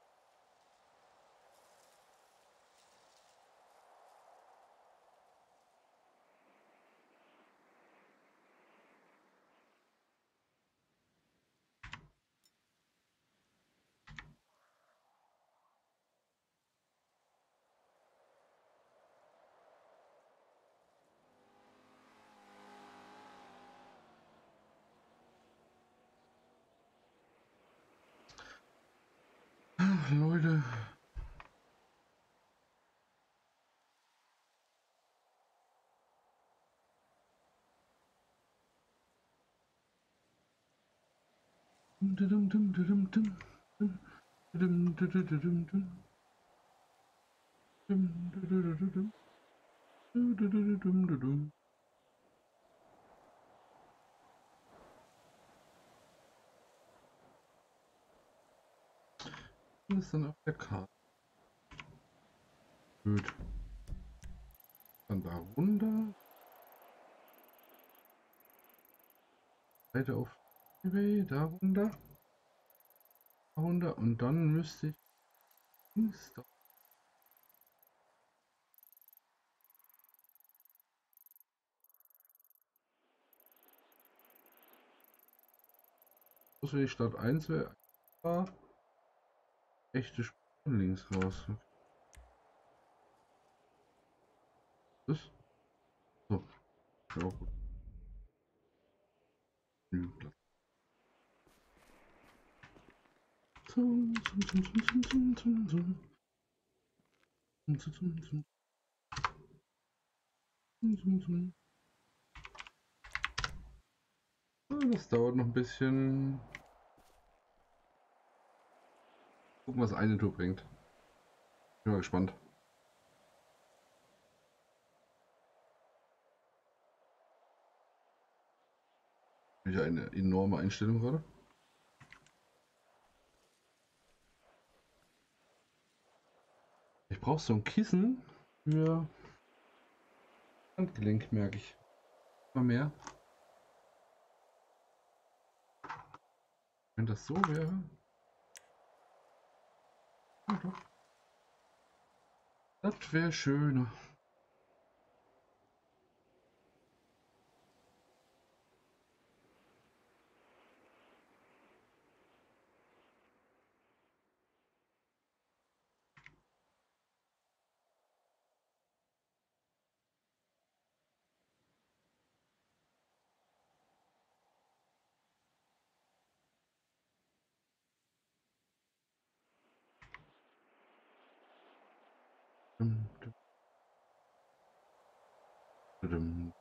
Ach, Leute. Was ist dann auf der Karte? Gut. Dann da runter. Weiter auf Highway, da runter. Da runter. Und dann müsste ich links da. Muss wenn die Stadt 1 wäre. Echte Spuren links raus. Das? So, ja, gut. Genügend Platz. Zum. Das dauert noch ein bisschen. Gucken, was eine Tour bringt. Bin mal gespannt. Wieder eine enorme Einstellung gerade. Ich brauche so ein Kissen für Handgelenk, merke ich. Mal mehr. Wenn das so wäre. Ja, doch. Das wäre schöner. Dum, dum, dum.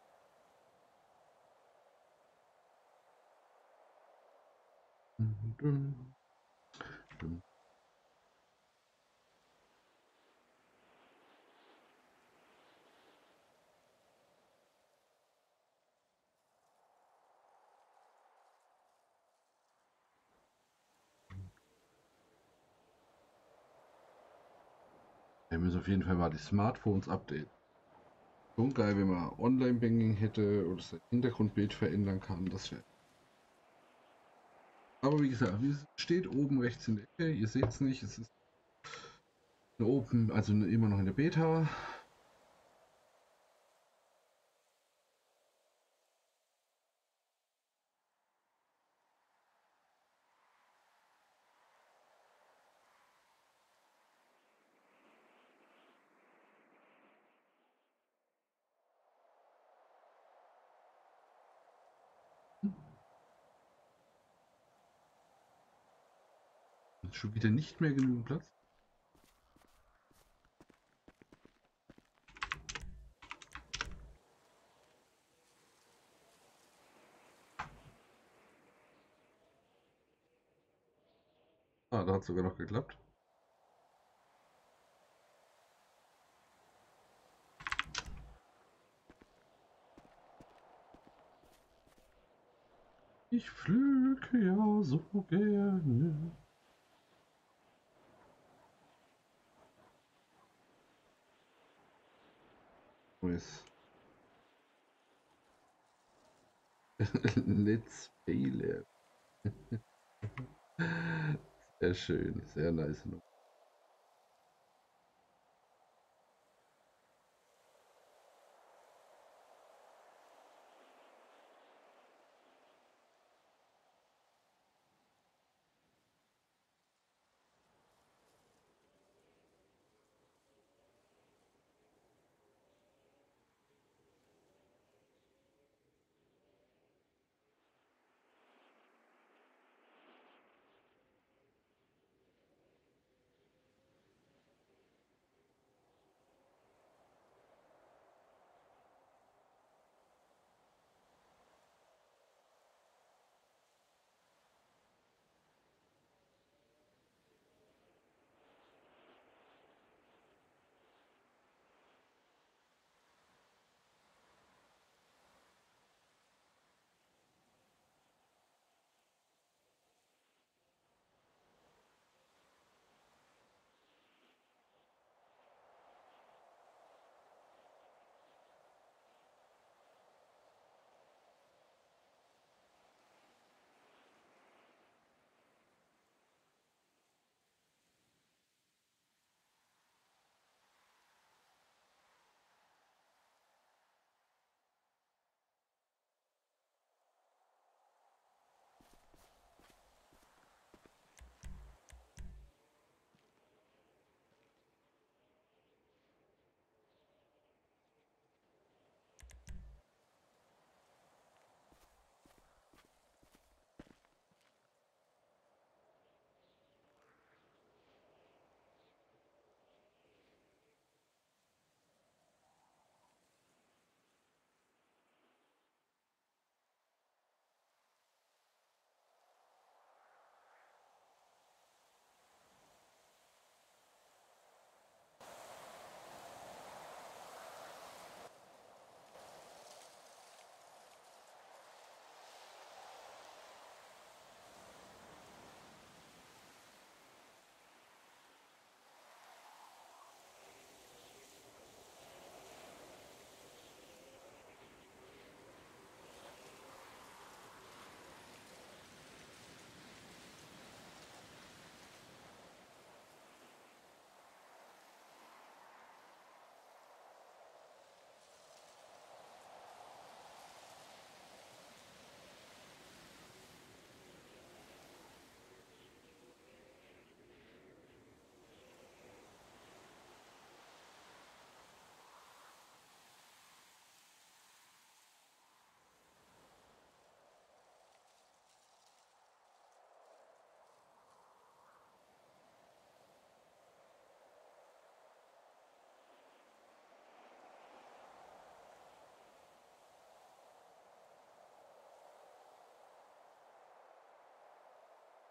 Dum, dum, dum. Wir müssen auf jeden Fall mal die Smartphones updaten. Schon geil, wenn man Online-Banking hätte oder das Hintergrundbild verändern kann. Das wäre. Aber wie gesagt, es steht oben rechts in der Ecke. Ihr seht es nicht. Es ist eine Open, also immer noch in der Beta. Schon wieder nicht mehr genügend Platz. Ah, da hat es sogar noch geklappt. Ich pflücke ja so gerne. Nice. Let's fail. Sehr schön, sehr nice.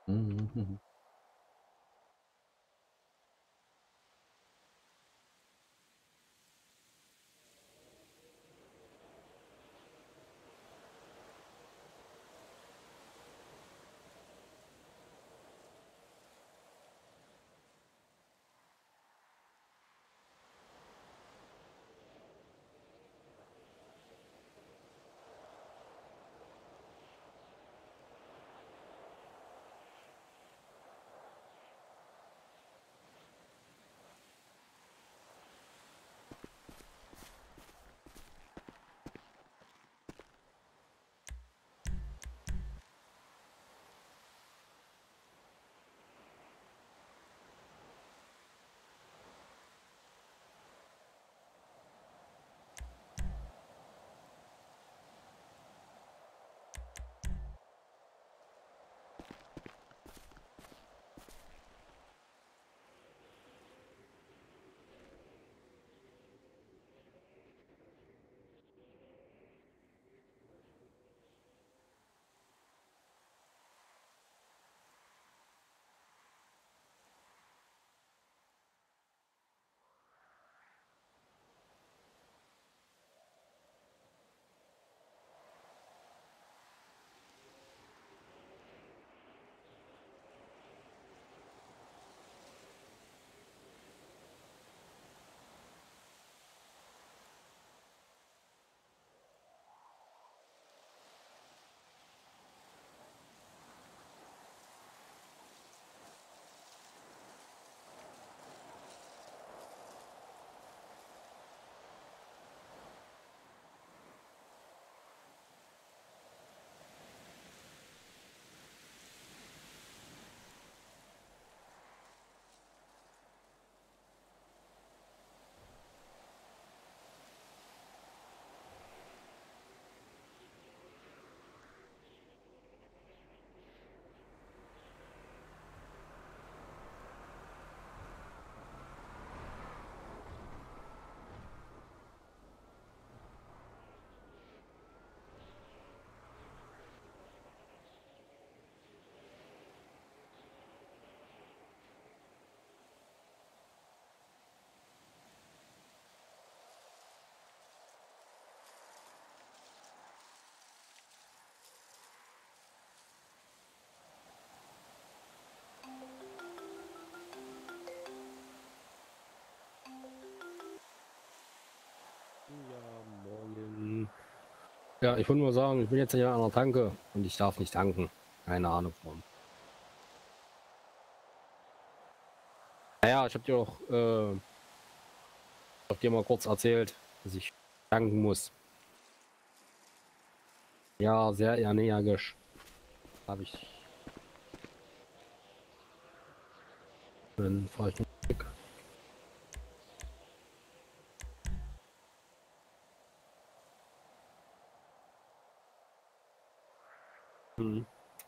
Mhm. Ja, morgen. Ja, ich wollte nur sagen, ich bin jetzt hier an der Tanke und ich darf nicht tanken. Keine Ahnung warum. Naja, ich habe dir mal kurz erzählt, dass ich tanken muss. Ja, sehr energisch. Habe ich. Dann fahre ich noch weg. Hm.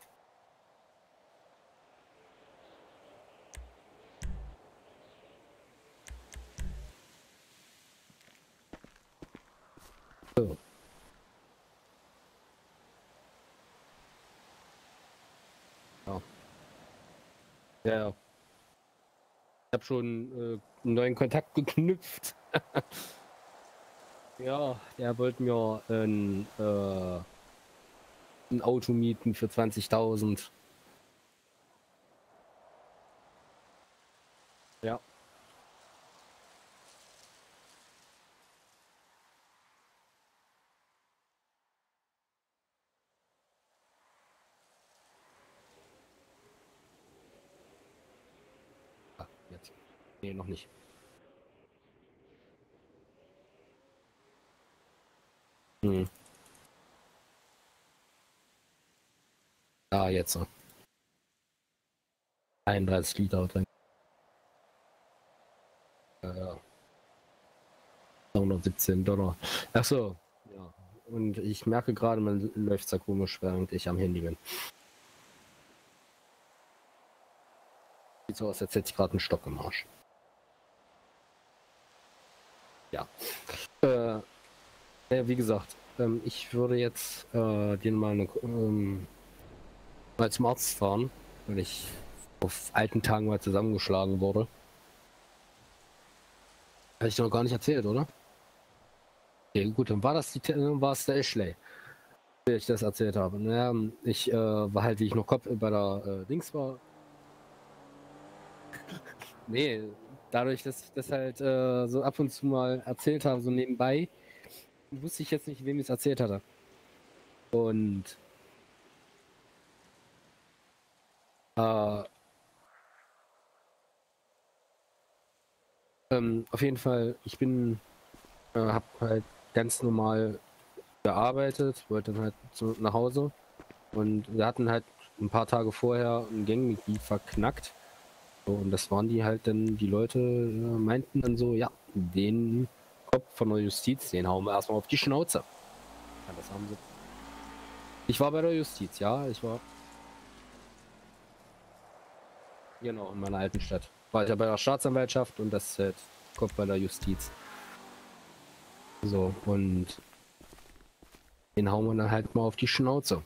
So. Ja. Ja. Ich habe schon einen neuen Kontakt geknüpft. Ja, der wollte mir ein Auto mieten für 20.000. Ja. Ah, jetzt. Nee, noch nicht. Hm. Ah, jetzt. 31 Liter drin. 217 $. Achso, ja. Und ich merke gerade, man läuft sehr komisch, während ich am Handy bin. Sieht so aus, als hätte ich gerade einen Stock im Arsch. Ja. Wie gesagt, ich würde jetzt den mal, mal zum Arzt fahren. weil ich auf alten Tagen mal zusammengeschlagen wurde. Habe ich noch gar nicht erzählt, oder? Okay, gut, dann war es der Ashley, der ich das erzählt habe. Naja, ich war halt, wie ich noch Kopf bei der Dings war. Nee, dadurch, dass ich das halt so ab und zu mal erzählt habe, so nebenbei, wusste ich jetzt nicht, wem ich es erzählt hatte. Und auf jeden Fall, habe halt ganz normal gearbeitet, wollte dann halt nach Hause und wir hatten halt ein paar Tage vorher ein Gangmitglied verknackt. So, und das waren die halt dann, die Leute meinten dann so, ja, den Kopf von der Justiz, den hauen wir erstmal auf die Schnauze. Ja, das haben sie. Ich war bei der Justiz, ja, ich war. Genau, in meiner alten Stadt. War ich ja bei der Staatsanwaltschaft und das halt Kopf bei der Justiz. So, und den hauen wir dann halt mal auf die Schnauze.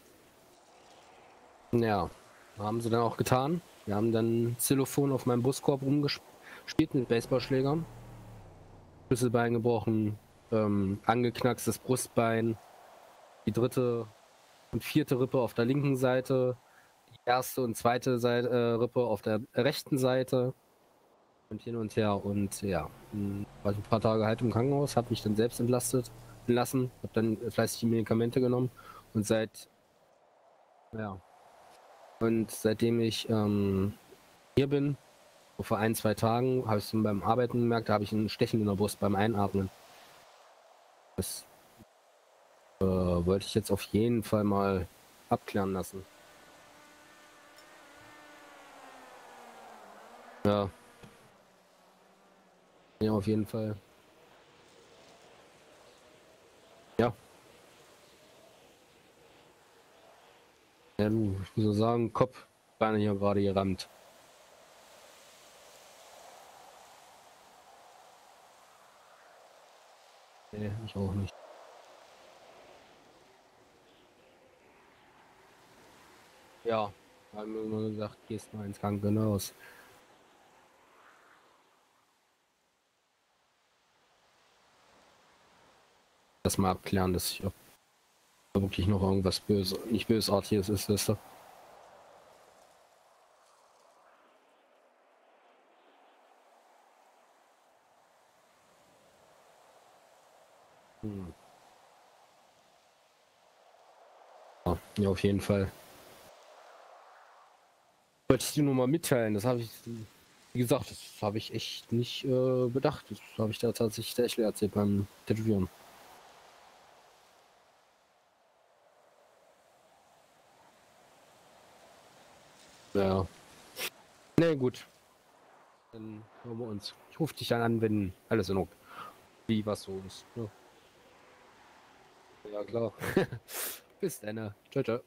Ja, haben sie dann auch getan. Wir haben dann Xylophon auf meinem Brustkorb rumgespielt mit Baseballschlägern. Schlüsselbein gebrochen, angeknackstes Brustbein, die dritte und vierte Rippe auf der linken Seite, die erste und zweite Rippe auf der rechten Seite und hin und her. Und ja, war ich ein paar Tage halt im Krankenhaus, habe mich dann selbst entlassen, habe dann fleißig die Medikamente genommen und seitdem ich hier bin, so vor 1-2 Tagen, habe ich es beim Arbeiten gemerkt, da habe ich ein Stechen in der Brust beim Einatmen. Das wollte ich jetzt auf jeden Fall mal abklären lassen. Ja. Ja, auf jeden Fall. Ja. Ja, du, ich muss sagen, Kopf, Beine hier gerade gerammt. Nee, ich auch nicht. Ja, haben mir immer gesagt, gehst mal ins Krankenhaus. Das mal abklären, dass ich ob da wirklich noch irgendwas nicht bösartiges ist, weißt du? Ja, auf jeden Fall. Wollte ich dir nur mal mitteilen, das habe ich, wie gesagt, das habe ich echt nicht bedacht. Das habe ich da tatsächlich erzählt beim Tätowieren. Ja. Na gut. Dann hören wir uns. Ich rufe dich dann an, wenn alles in Ordnung wie was so ist. Ja, ja klar. Bis dann. Ciao, ciao.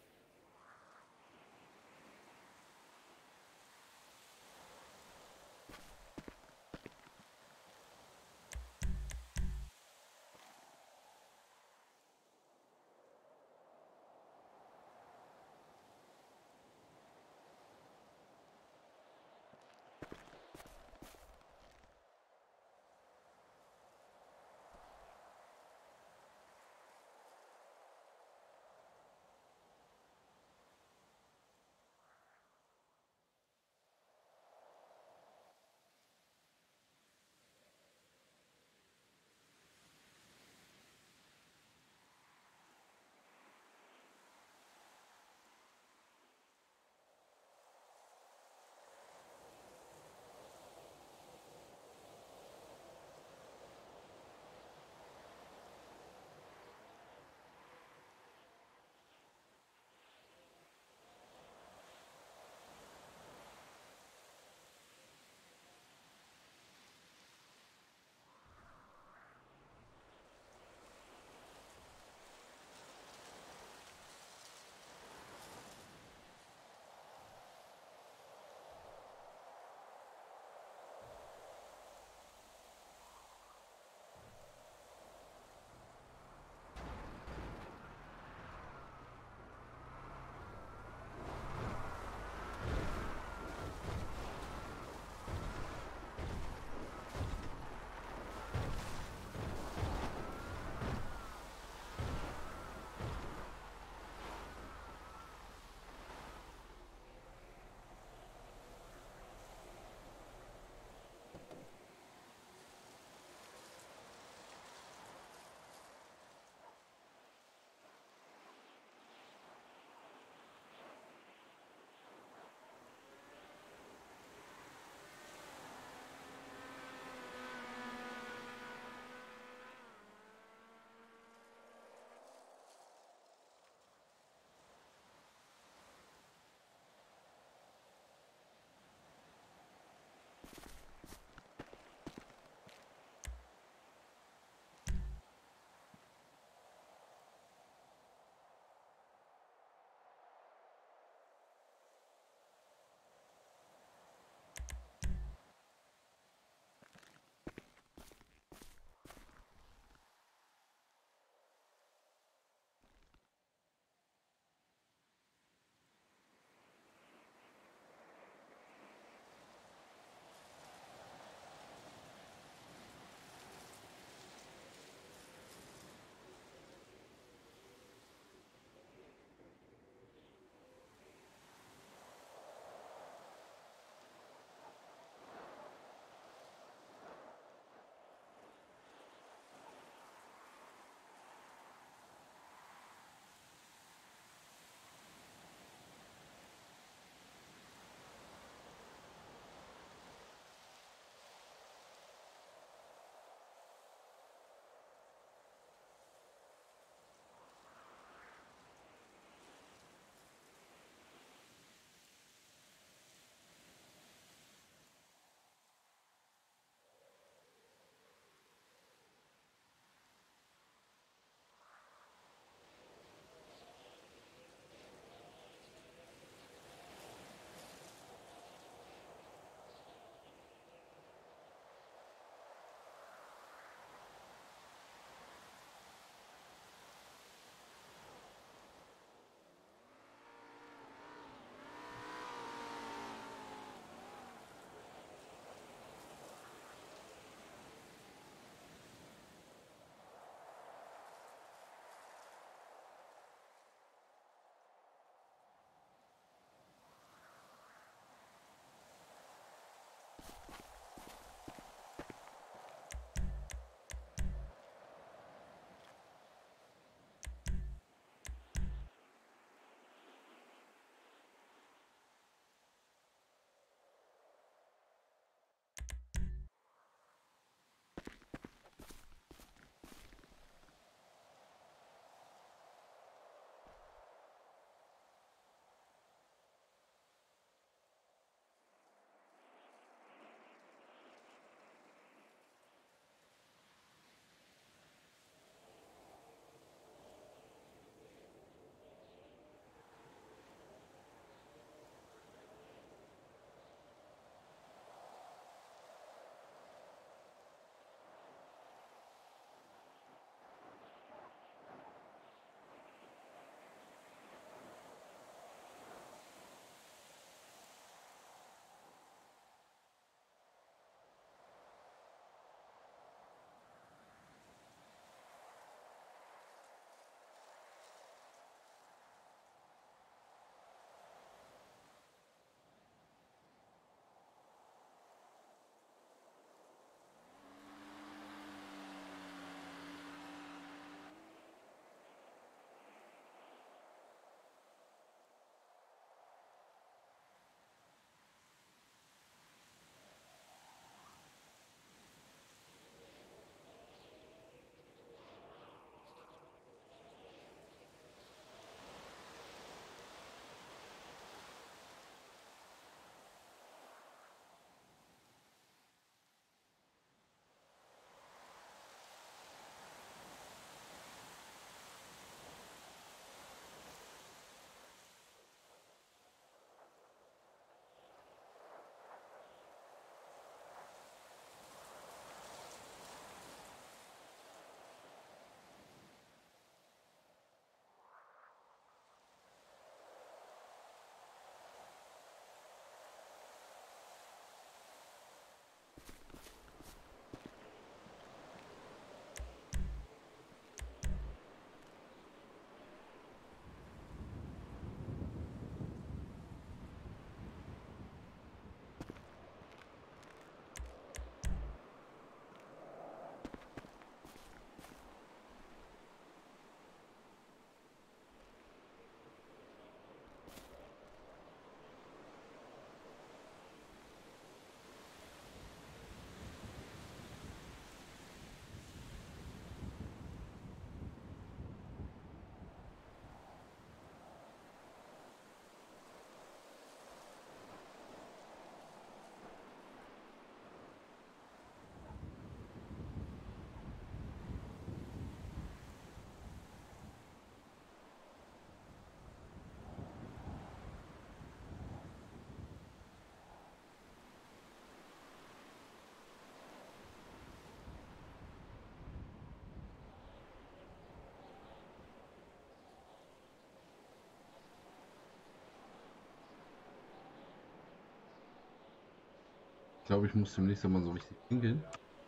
glaube, ich muss demnächst mal so richtig pinkeln.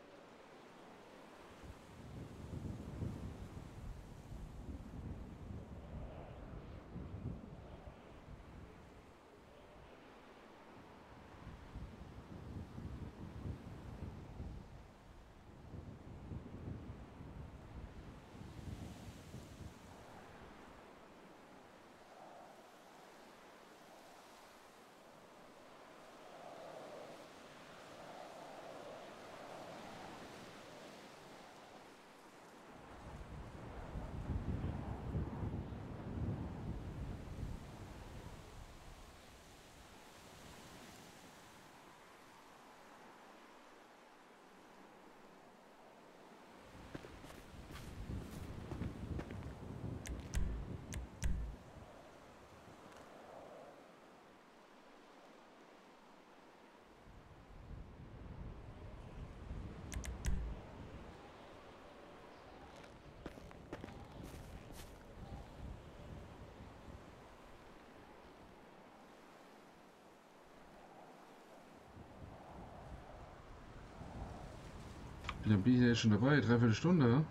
Wie lange bin ich denn jetzt schon dabei? Dreiviertel Stunde?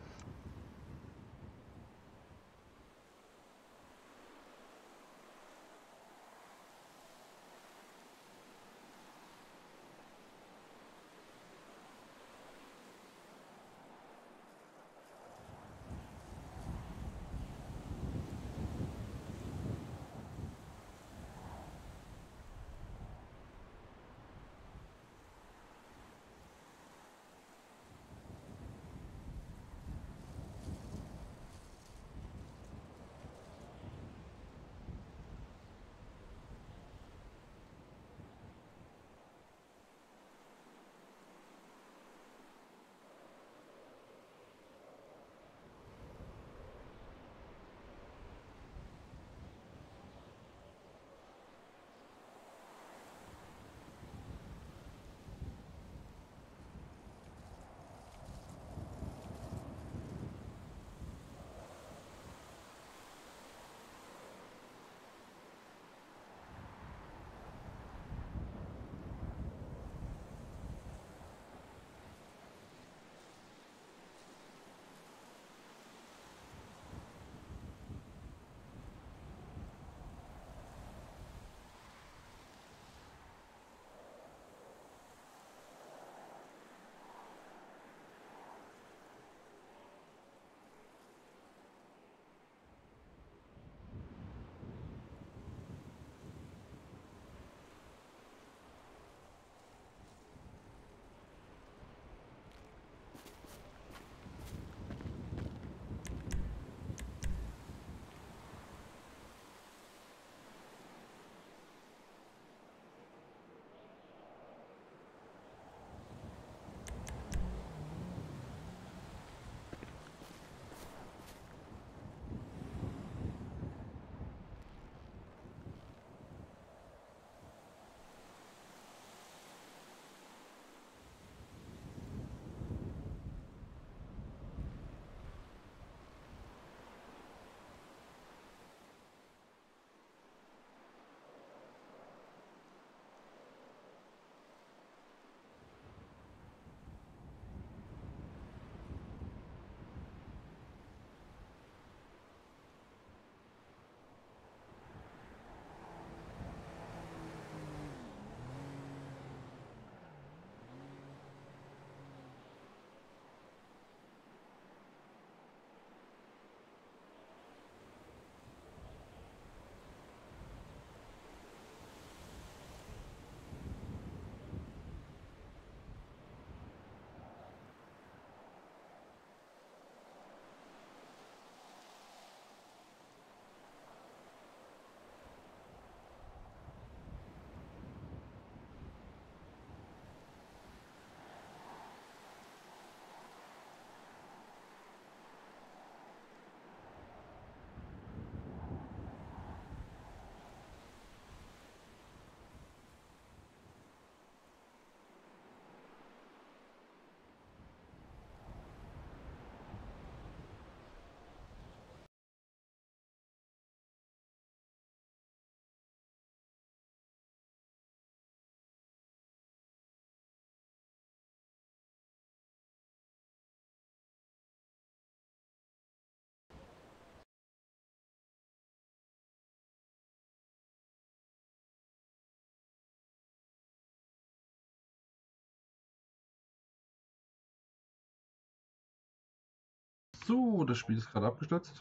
So, das Spiel ist gerade abgestürzt.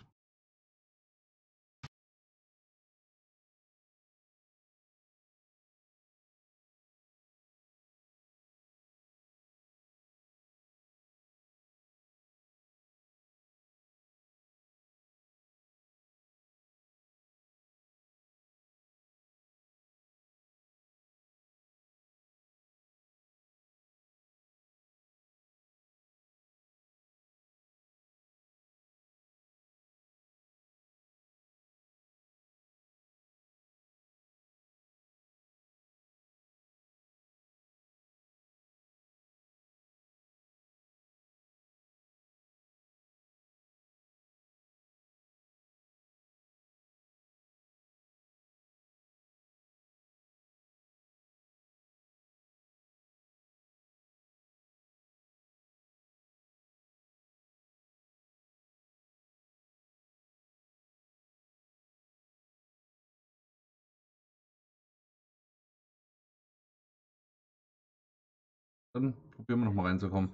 Dann probieren wir noch mal reinzukommen.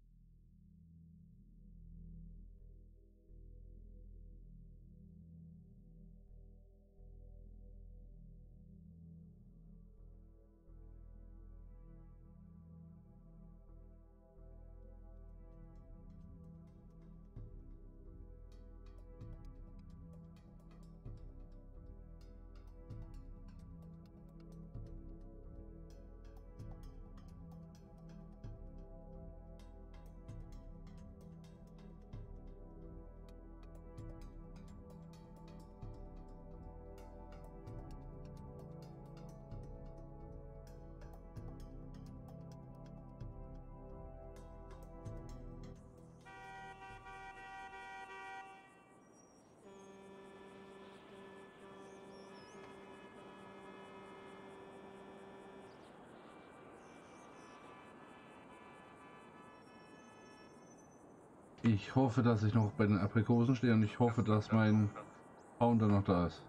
Ich hoffe, dass ich noch bei den Aprikosen stehe und ich hoffe, dass mein Founder noch da ist.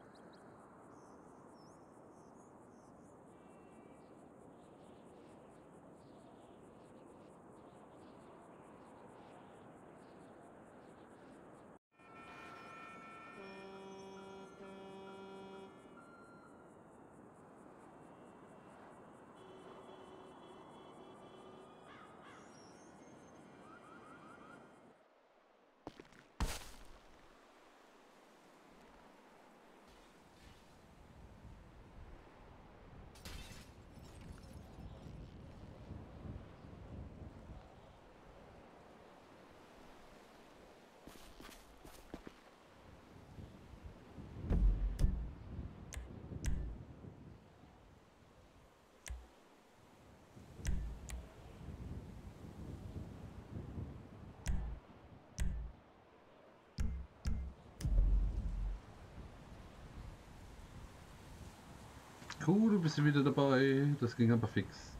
Cool, du bist wieder dabei. Das ging aber fix.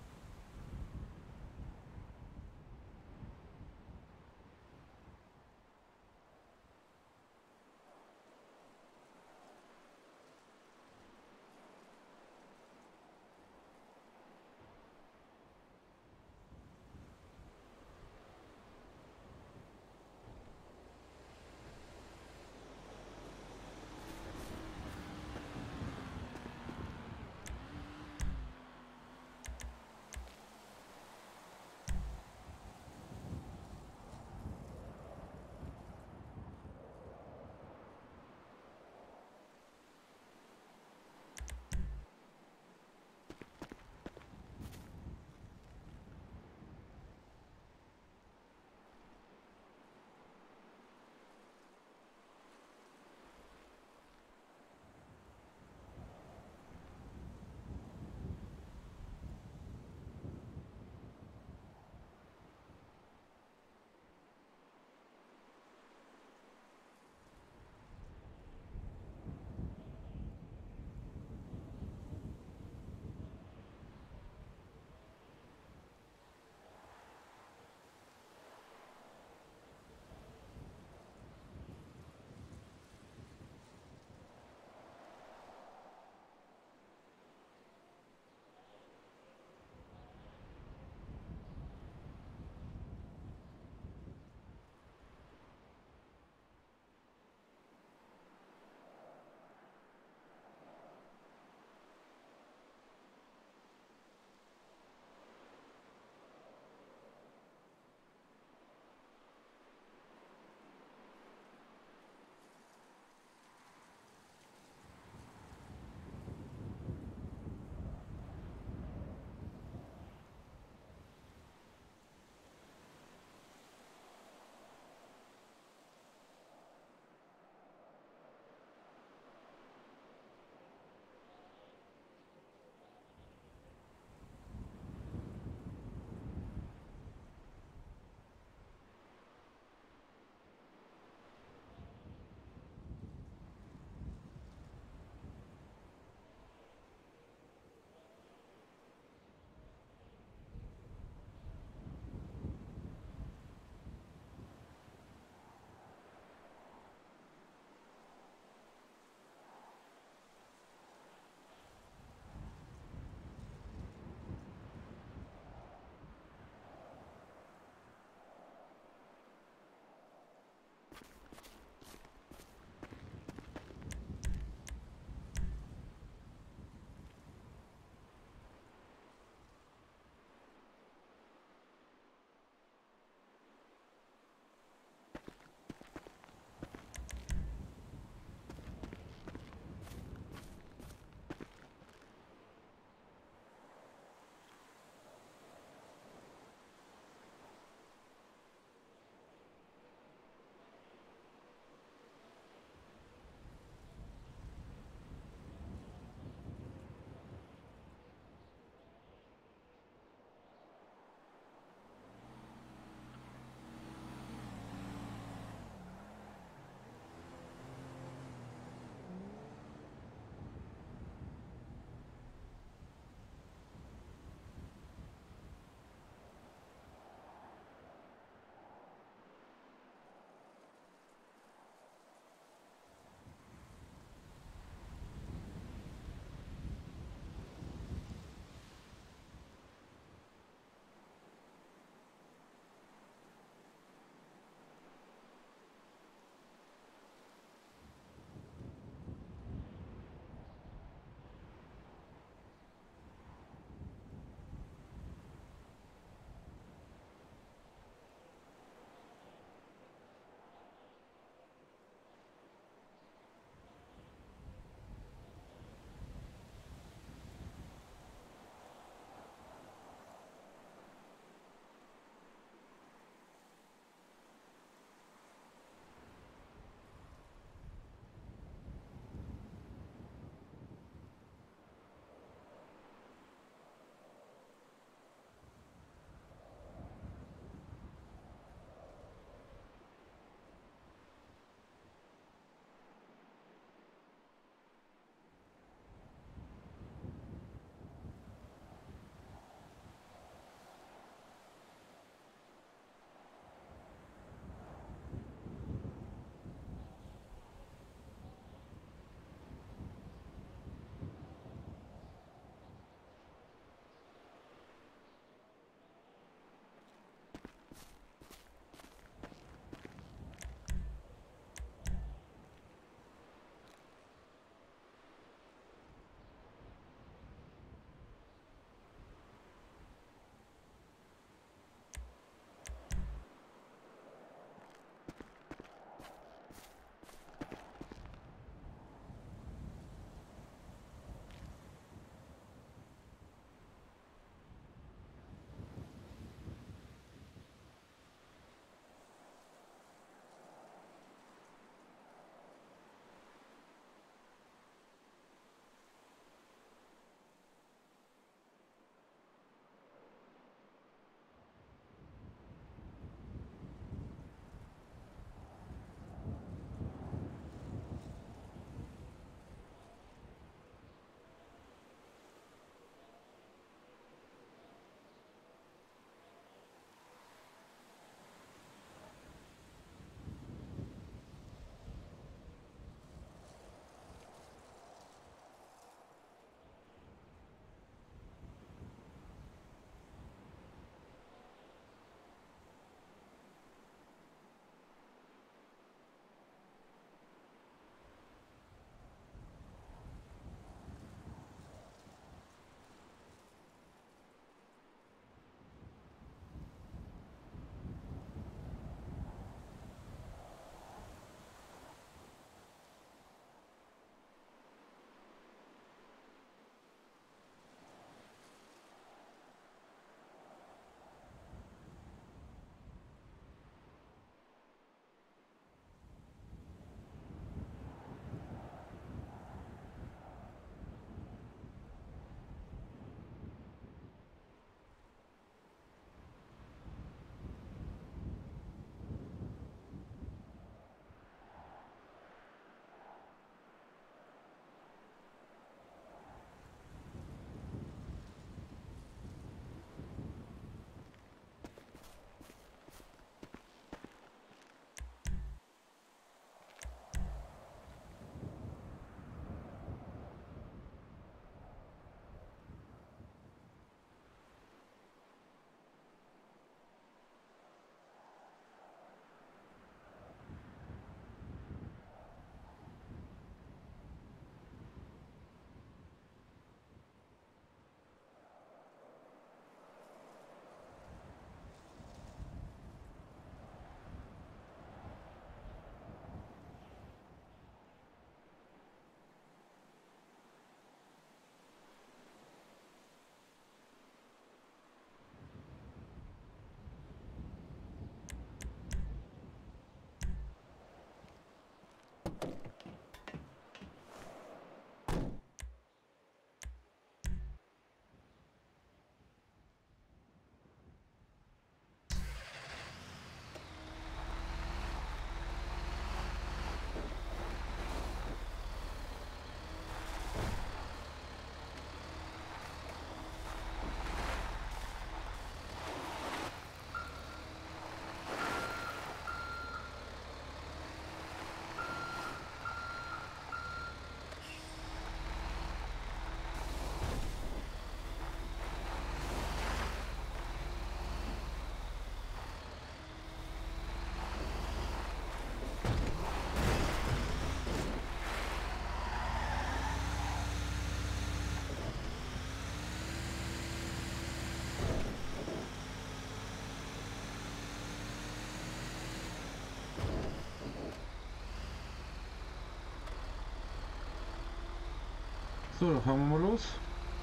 So, dann fahren wir mal los.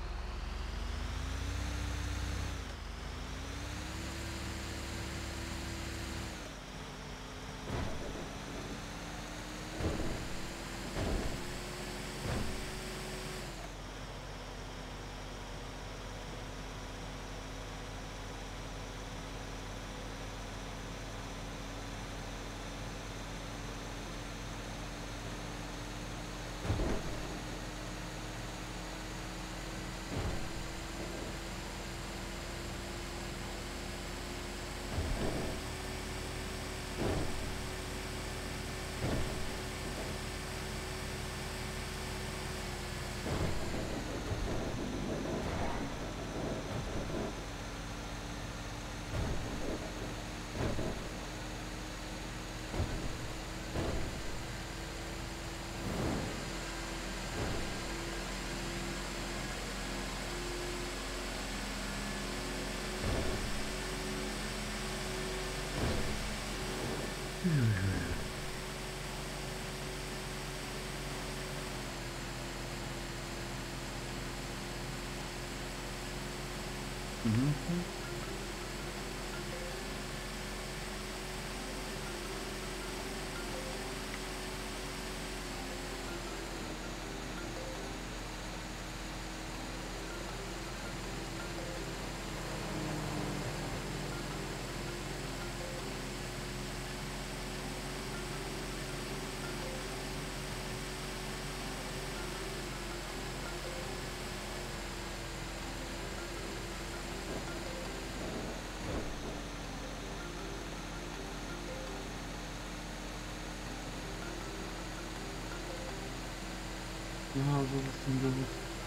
Ja, so ist denn das.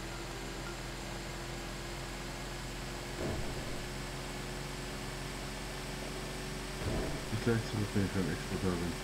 Ich gleich zurück, wenn ich beim Expo da bin.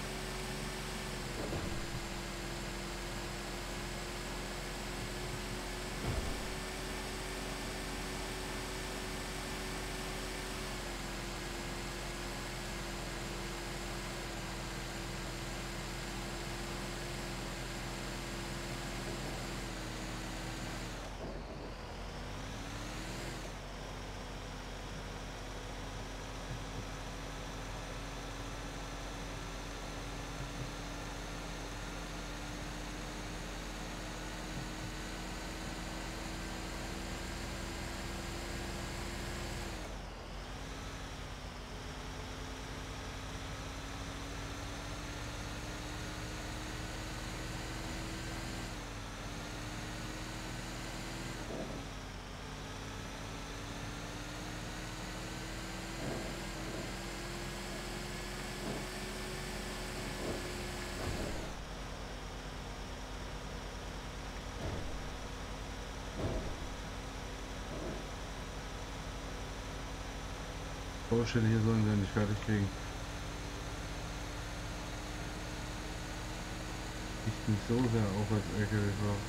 Baustelle hier sollen sie nicht fertig kriegen. Ich nicht so sehr auf als LKW war.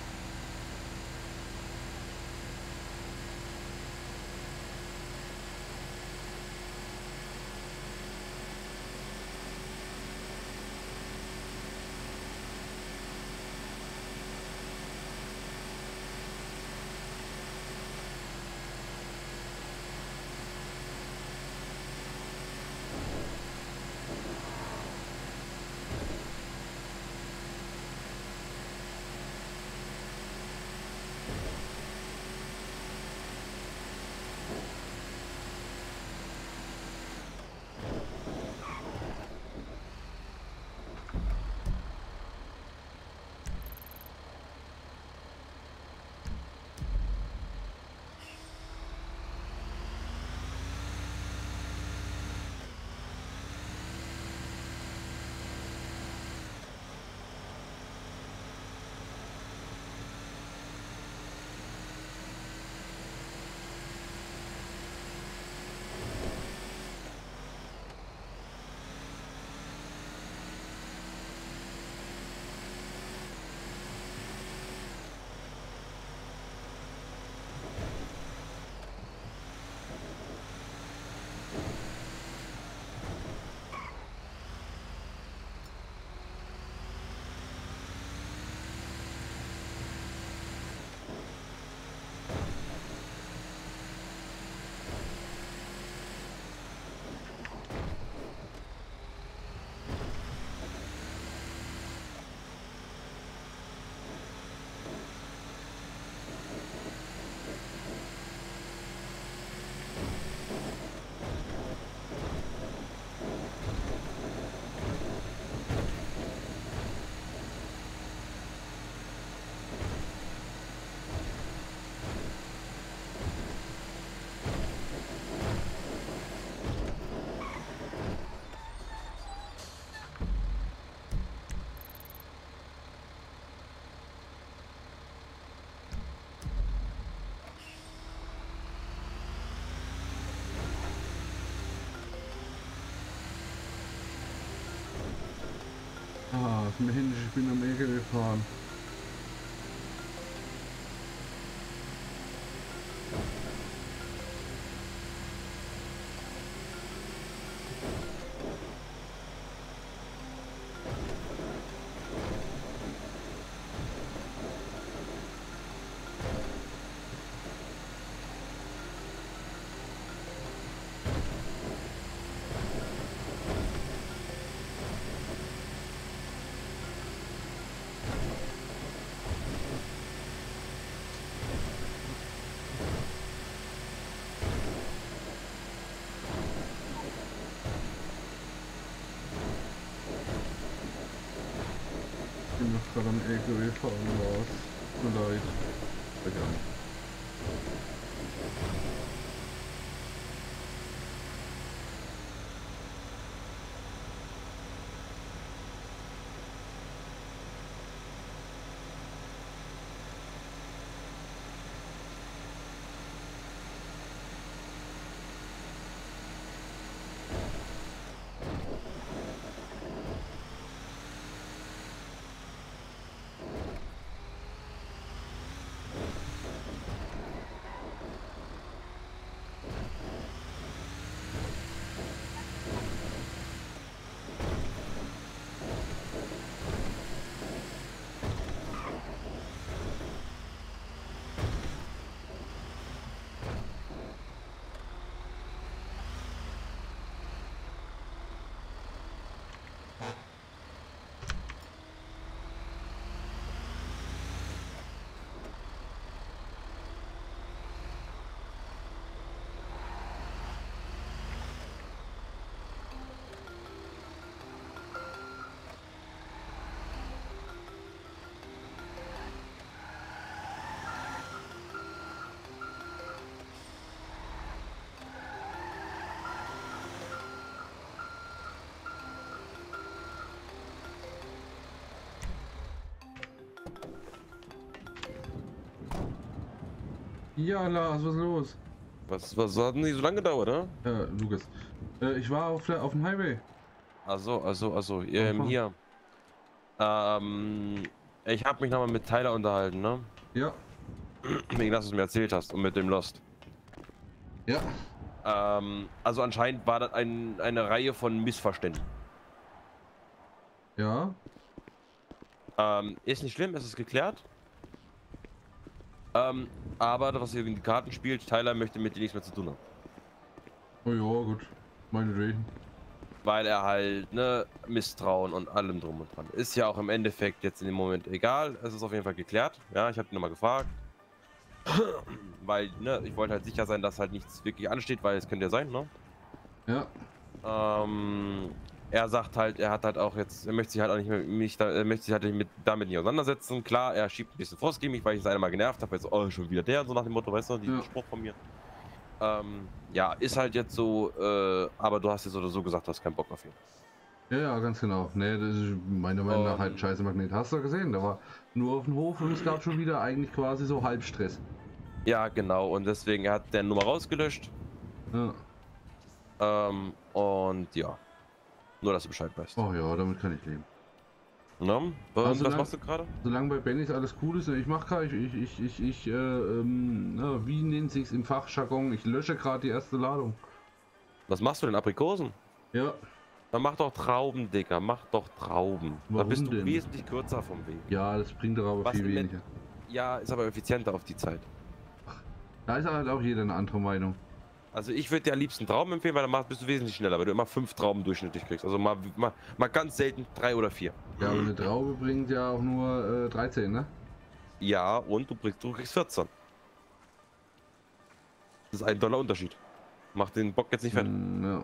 Ah, ist mir händisch, ich bin am LKW fahren. Ich bin noch gerade am LKW fahren raus. Tut mir leid. Weiß ich auch nicht. Ja, Lars, was ist los? Was hat denn nicht so lange gedauert, ne? Lukas. Ich war auf dem Highway. Also, Aha. hier. Ich habe mich nochmal mit Tyler unterhalten, ne? Ja. Wegen dass du es mir erzählt hast und mit dem Lost. Ja. Also anscheinend war das eine Reihe von Missverständnissen. Ja. Ist nicht schlimm, es ist geklärt. Aber was hier in die Karten spielt, Tyler möchte mit dir nichts mehr zu tun haben. Oh ja, gut. Meinetwegen. Weil er halt, ne, Misstrauen und allem drum und dran. Ist ja auch im Endeffekt jetzt in dem Moment egal. Es ist auf jeden Fall geklärt. Ja, ich habe ihn nochmal gefragt. Weil, ne, ich wollte halt sicher sein, dass halt nichts wirklich ansteht, weil es könnte ja sein, ne? Ja. Er sagt halt, er hat halt auch jetzt, er möchte sich halt auch nicht mehr, er möchte sich halt damit nicht auseinandersetzen. Klar, er schiebt ein bisschen Frust gegen mich, weil ich es einmal genervt habe, jetzt, oh, schon wieder der, so nach dem Motto, weißt du, diesen Spruch von mir. Ja, ist halt jetzt so, aber du hast jetzt oder so gesagt, du hast keinen Bock auf ihn. Ja, ganz genau. Ne, das ist meiner Meinung nach halt ein scheiße Magnet. Hast du gesehen? Da war nur auf dem Hof und es gab schon wieder eigentlich quasi so Halbstress. Ja, genau, und deswegen hat der Nummer rausgelöscht. Ja. Und ja. Nur, dass du Bescheid weißt. Oh ja, damit kann ich leben. Ne? Also Was machst du gerade? Solange bei Bennys alles cool ist, ich mache wie nennt sich's im Fachjargon? Ich lösche gerade die erste Ladung. Was machst du denn? Aprikosen? Ja. Dann mach doch Trauben, Digga. Mach doch Trauben. Da Warum bist du denn? wesentlich kürzer vom Weg. Ja, das bringt doch aber Was viel im weniger. Ja, ist aber effizienter auf die Zeit. Da ist halt auch jeder eine andere Meinung. Also ich würde dir am liebsten Trauben empfehlen, weil dann bist du wesentlich schneller, weil du immer 5 Trauben durchschnittlich kriegst. Also mal ganz selten 3 oder 4. Ja, aber eine Traube bringt ja auch nur 13, ne? Ja, und du kriegst 14. Das ist ein $1 Unterschied. Macht den Bock jetzt nicht fett. Ja.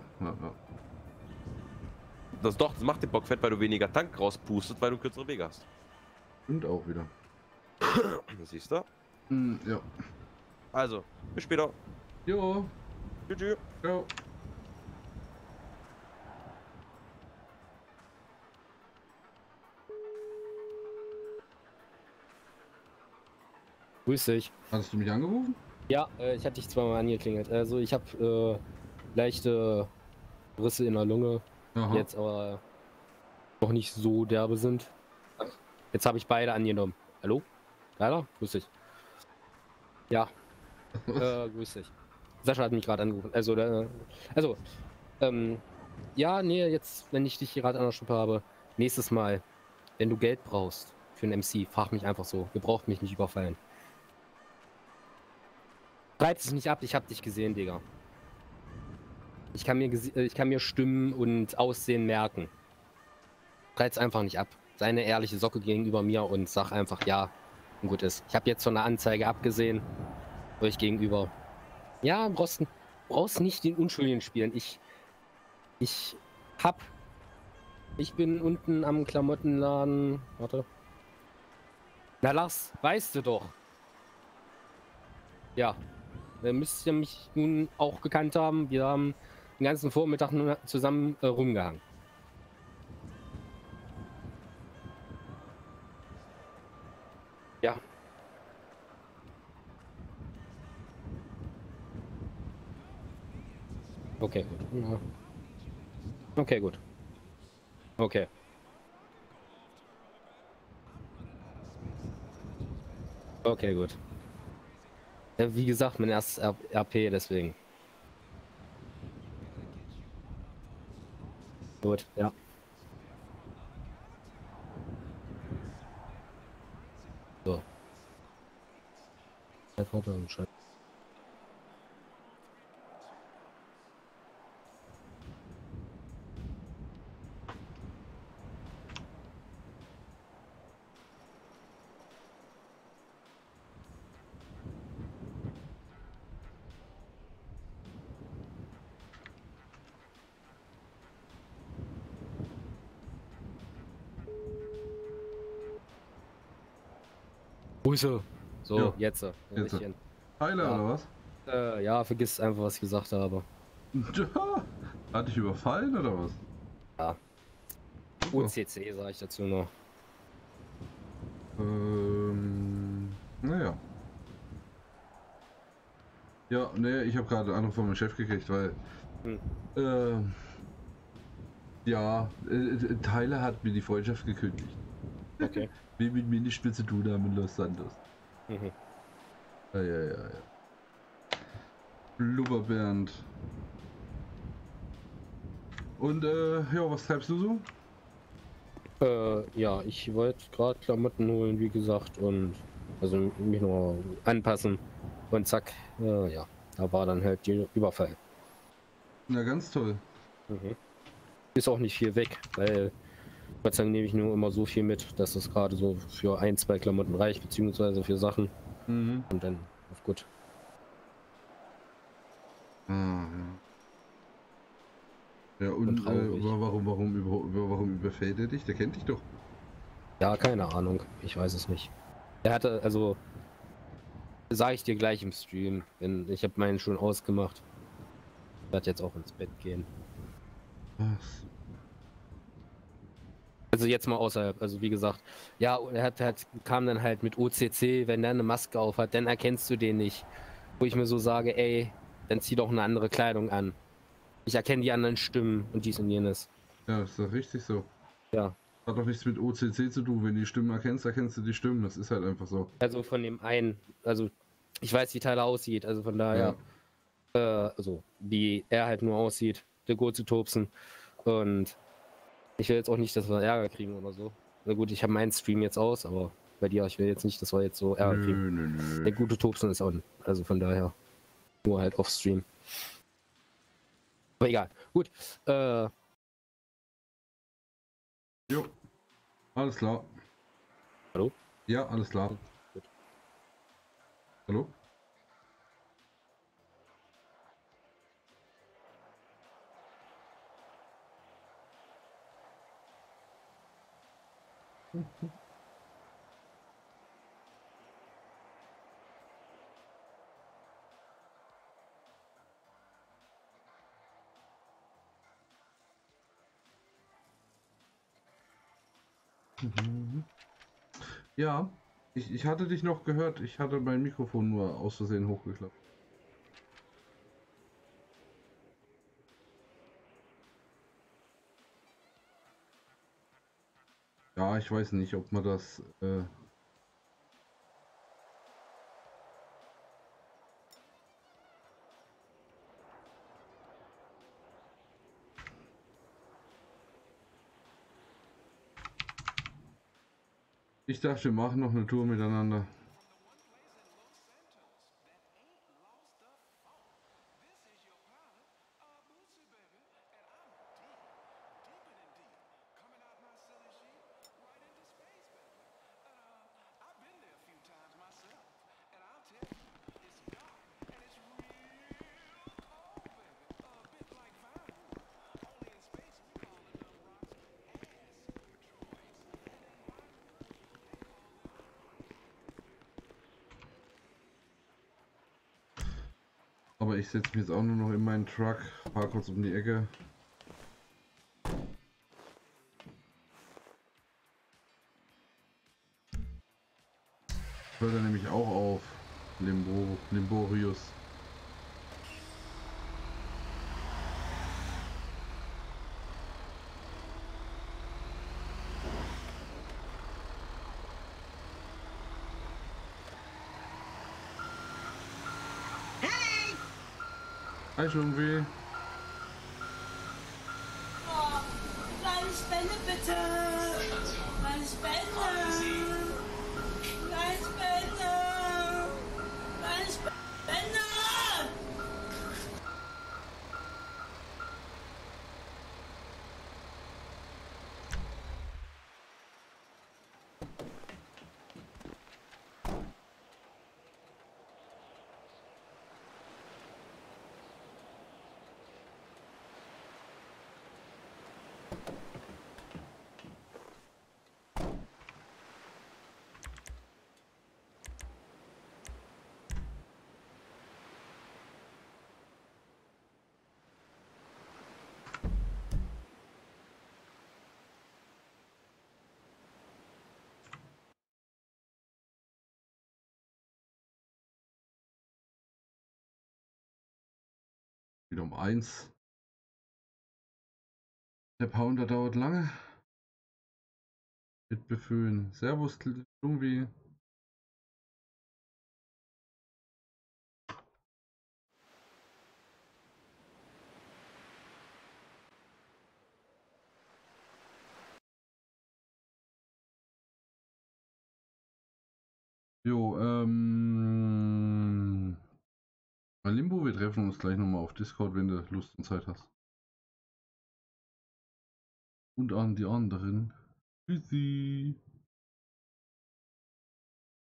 Das macht den Bock fett, weil du weniger Tank rauspustet, weil du kürzere Wege hast. Und auch wieder. Das siehst du. Ja. Also, bis später. Jo. Tschüss. Ciao. Grüß dich. Hattest du mich angerufen? Ja, ich hatte dich zweimal angeklingelt. Also ich habe leichte Risse in der Lunge. Aha. Jetzt aber noch nicht so derbe sind. Jetzt habe ich beide angenommen. Hallo? Leider? Grüß dich. Ja, grüß dich. Sascha hat mich gerade angerufen. Ja, nee, jetzt, wenn ich dich hier gerade an der Schuppe habe, nächstes Mal, wenn du Geld brauchst für einen MC, frag mich einfach so. Ihr braucht mich nicht überfallen. Reiz dich nicht ab, ich hab dich gesehen, Digga. Ich kann mir Stimmen und Aussehen merken. Reiz einfach nicht ab. Sei eine ehrliche Socke gegenüber mir und sag einfach ja und gut ist. Ich habe jetzt von der Anzeige abgesehen, euch gegenüber. Ja, brauchst nicht den Unschuldigen spielen. Ich bin unten am Klamottenladen. Warte. Na Lars, weißt du doch. Ja. Dann müsst ihr mich nun auch gekannt haben. Wir haben den ganzen Vormittag nur zusammen rumgehangen. Ja. Okay, gut. Ja. Okay, gut. Okay. Okay, gut. Ja, wie gesagt, mein erstes RP, deswegen. Gut, ja. So. Grüße. So, Ja, jetzt. jetzt. Heiler, Ja. oder was? Ja, vergiss einfach, was ich gesagt habe. Ja, hat dich überfallen, oder was? Ja. OCC sage ich dazu noch. Naja. Ja, ne, ich habe gerade einen Anruf von meinem Chef gekriegt, weil Tyler hat mir die Freundschaft gekündigt. Okay. Will mit mir nicht mehr zu tun haben in Los Santos. Mhm. Ja. Blubberbernd. Und ja, was treibst du so? Ja, ich wollte gerade Klamotten holen, wie gesagt, und also mich noch anpassen. Und zack, ja, da war dann halt die Überfall. Na, ganz toll. Mhm. Ist auch nicht viel weg, weil Gott sei Dank nehme ich nur immer so viel mit, dass es gerade so für 1, 2 Klamotten reicht, beziehungsweise für Sachen. Mhm. Und dann auf gut. Ah, ja. Ja, und warum überfällt er dich? Der kennt dich doch. Ja, keine Ahnung. Ich weiß es nicht. Er hatte, also, sage ich dir gleich im Stream, denn ich habe meinen schon ausgemacht. Ich werde jetzt auch ins Bett gehen. Was? Also jetzt mal außerhalb, also wie gesagt, ja, kam dann halt mit OCC, wenn der eine Maske auf hat, dann erkennst du den nicht. Wo ich mir so sage, ey, dann zieh doch eine andere Kleidung an. Ich erkenne die anderen Stimmen und dies und jenes. Ja, ist doch richtig so. Ja. Hat doch nichts mit OCC zu tun. Wenn du die Stimmen erkennst, erkennst du die Stimmen. Das ist halt einfach so. Also von dem einen, also ich weiß, wie Tyler aussieht, also von daher, also wie er halt nur aussieht, der Go zu Tobsen. Und ich will jetzt auch nicht, dass wir Ärger kriegen oder so. Na gut, ich habe meinen Stream jetzt aus, aber bei dir, ich will jetzt nicht, dass wir jetzt so Ärger kriegen. Nö. Der gute Tobsen ist on. Also von daher, nur halt off Stream. Aber egal. Gut. Jo. Alles klar. Hallo? Ja, alles klar. Gut. Hallo? Ja, ich hatte dich noch gehört. Ich hatte mein Mikrofon nur aus Versehen hochgeklappt. Ja, ich weiß nicht, ob man das... Ich dachte, wir machen noch eine Tour miteinander. Aber ich setze mich jetzt auch nur noch in meinen Truck, fahr kurz um die Ecke. Hört er nämlich auch auf, Limborius. Hi Schumbi. Oh, kleine Spende bitte. Kleine Spende. Kleine Spende. Kleine Spende. Wieder um 1. Der Pounder dauert lange. Mit befüllen. Servus, Lumbi. Jo, Limbo, wir treffen uns gleich nochmal auf Discord, wenn du Lust und Zeit hast. Und an die anderen. Tschüssi.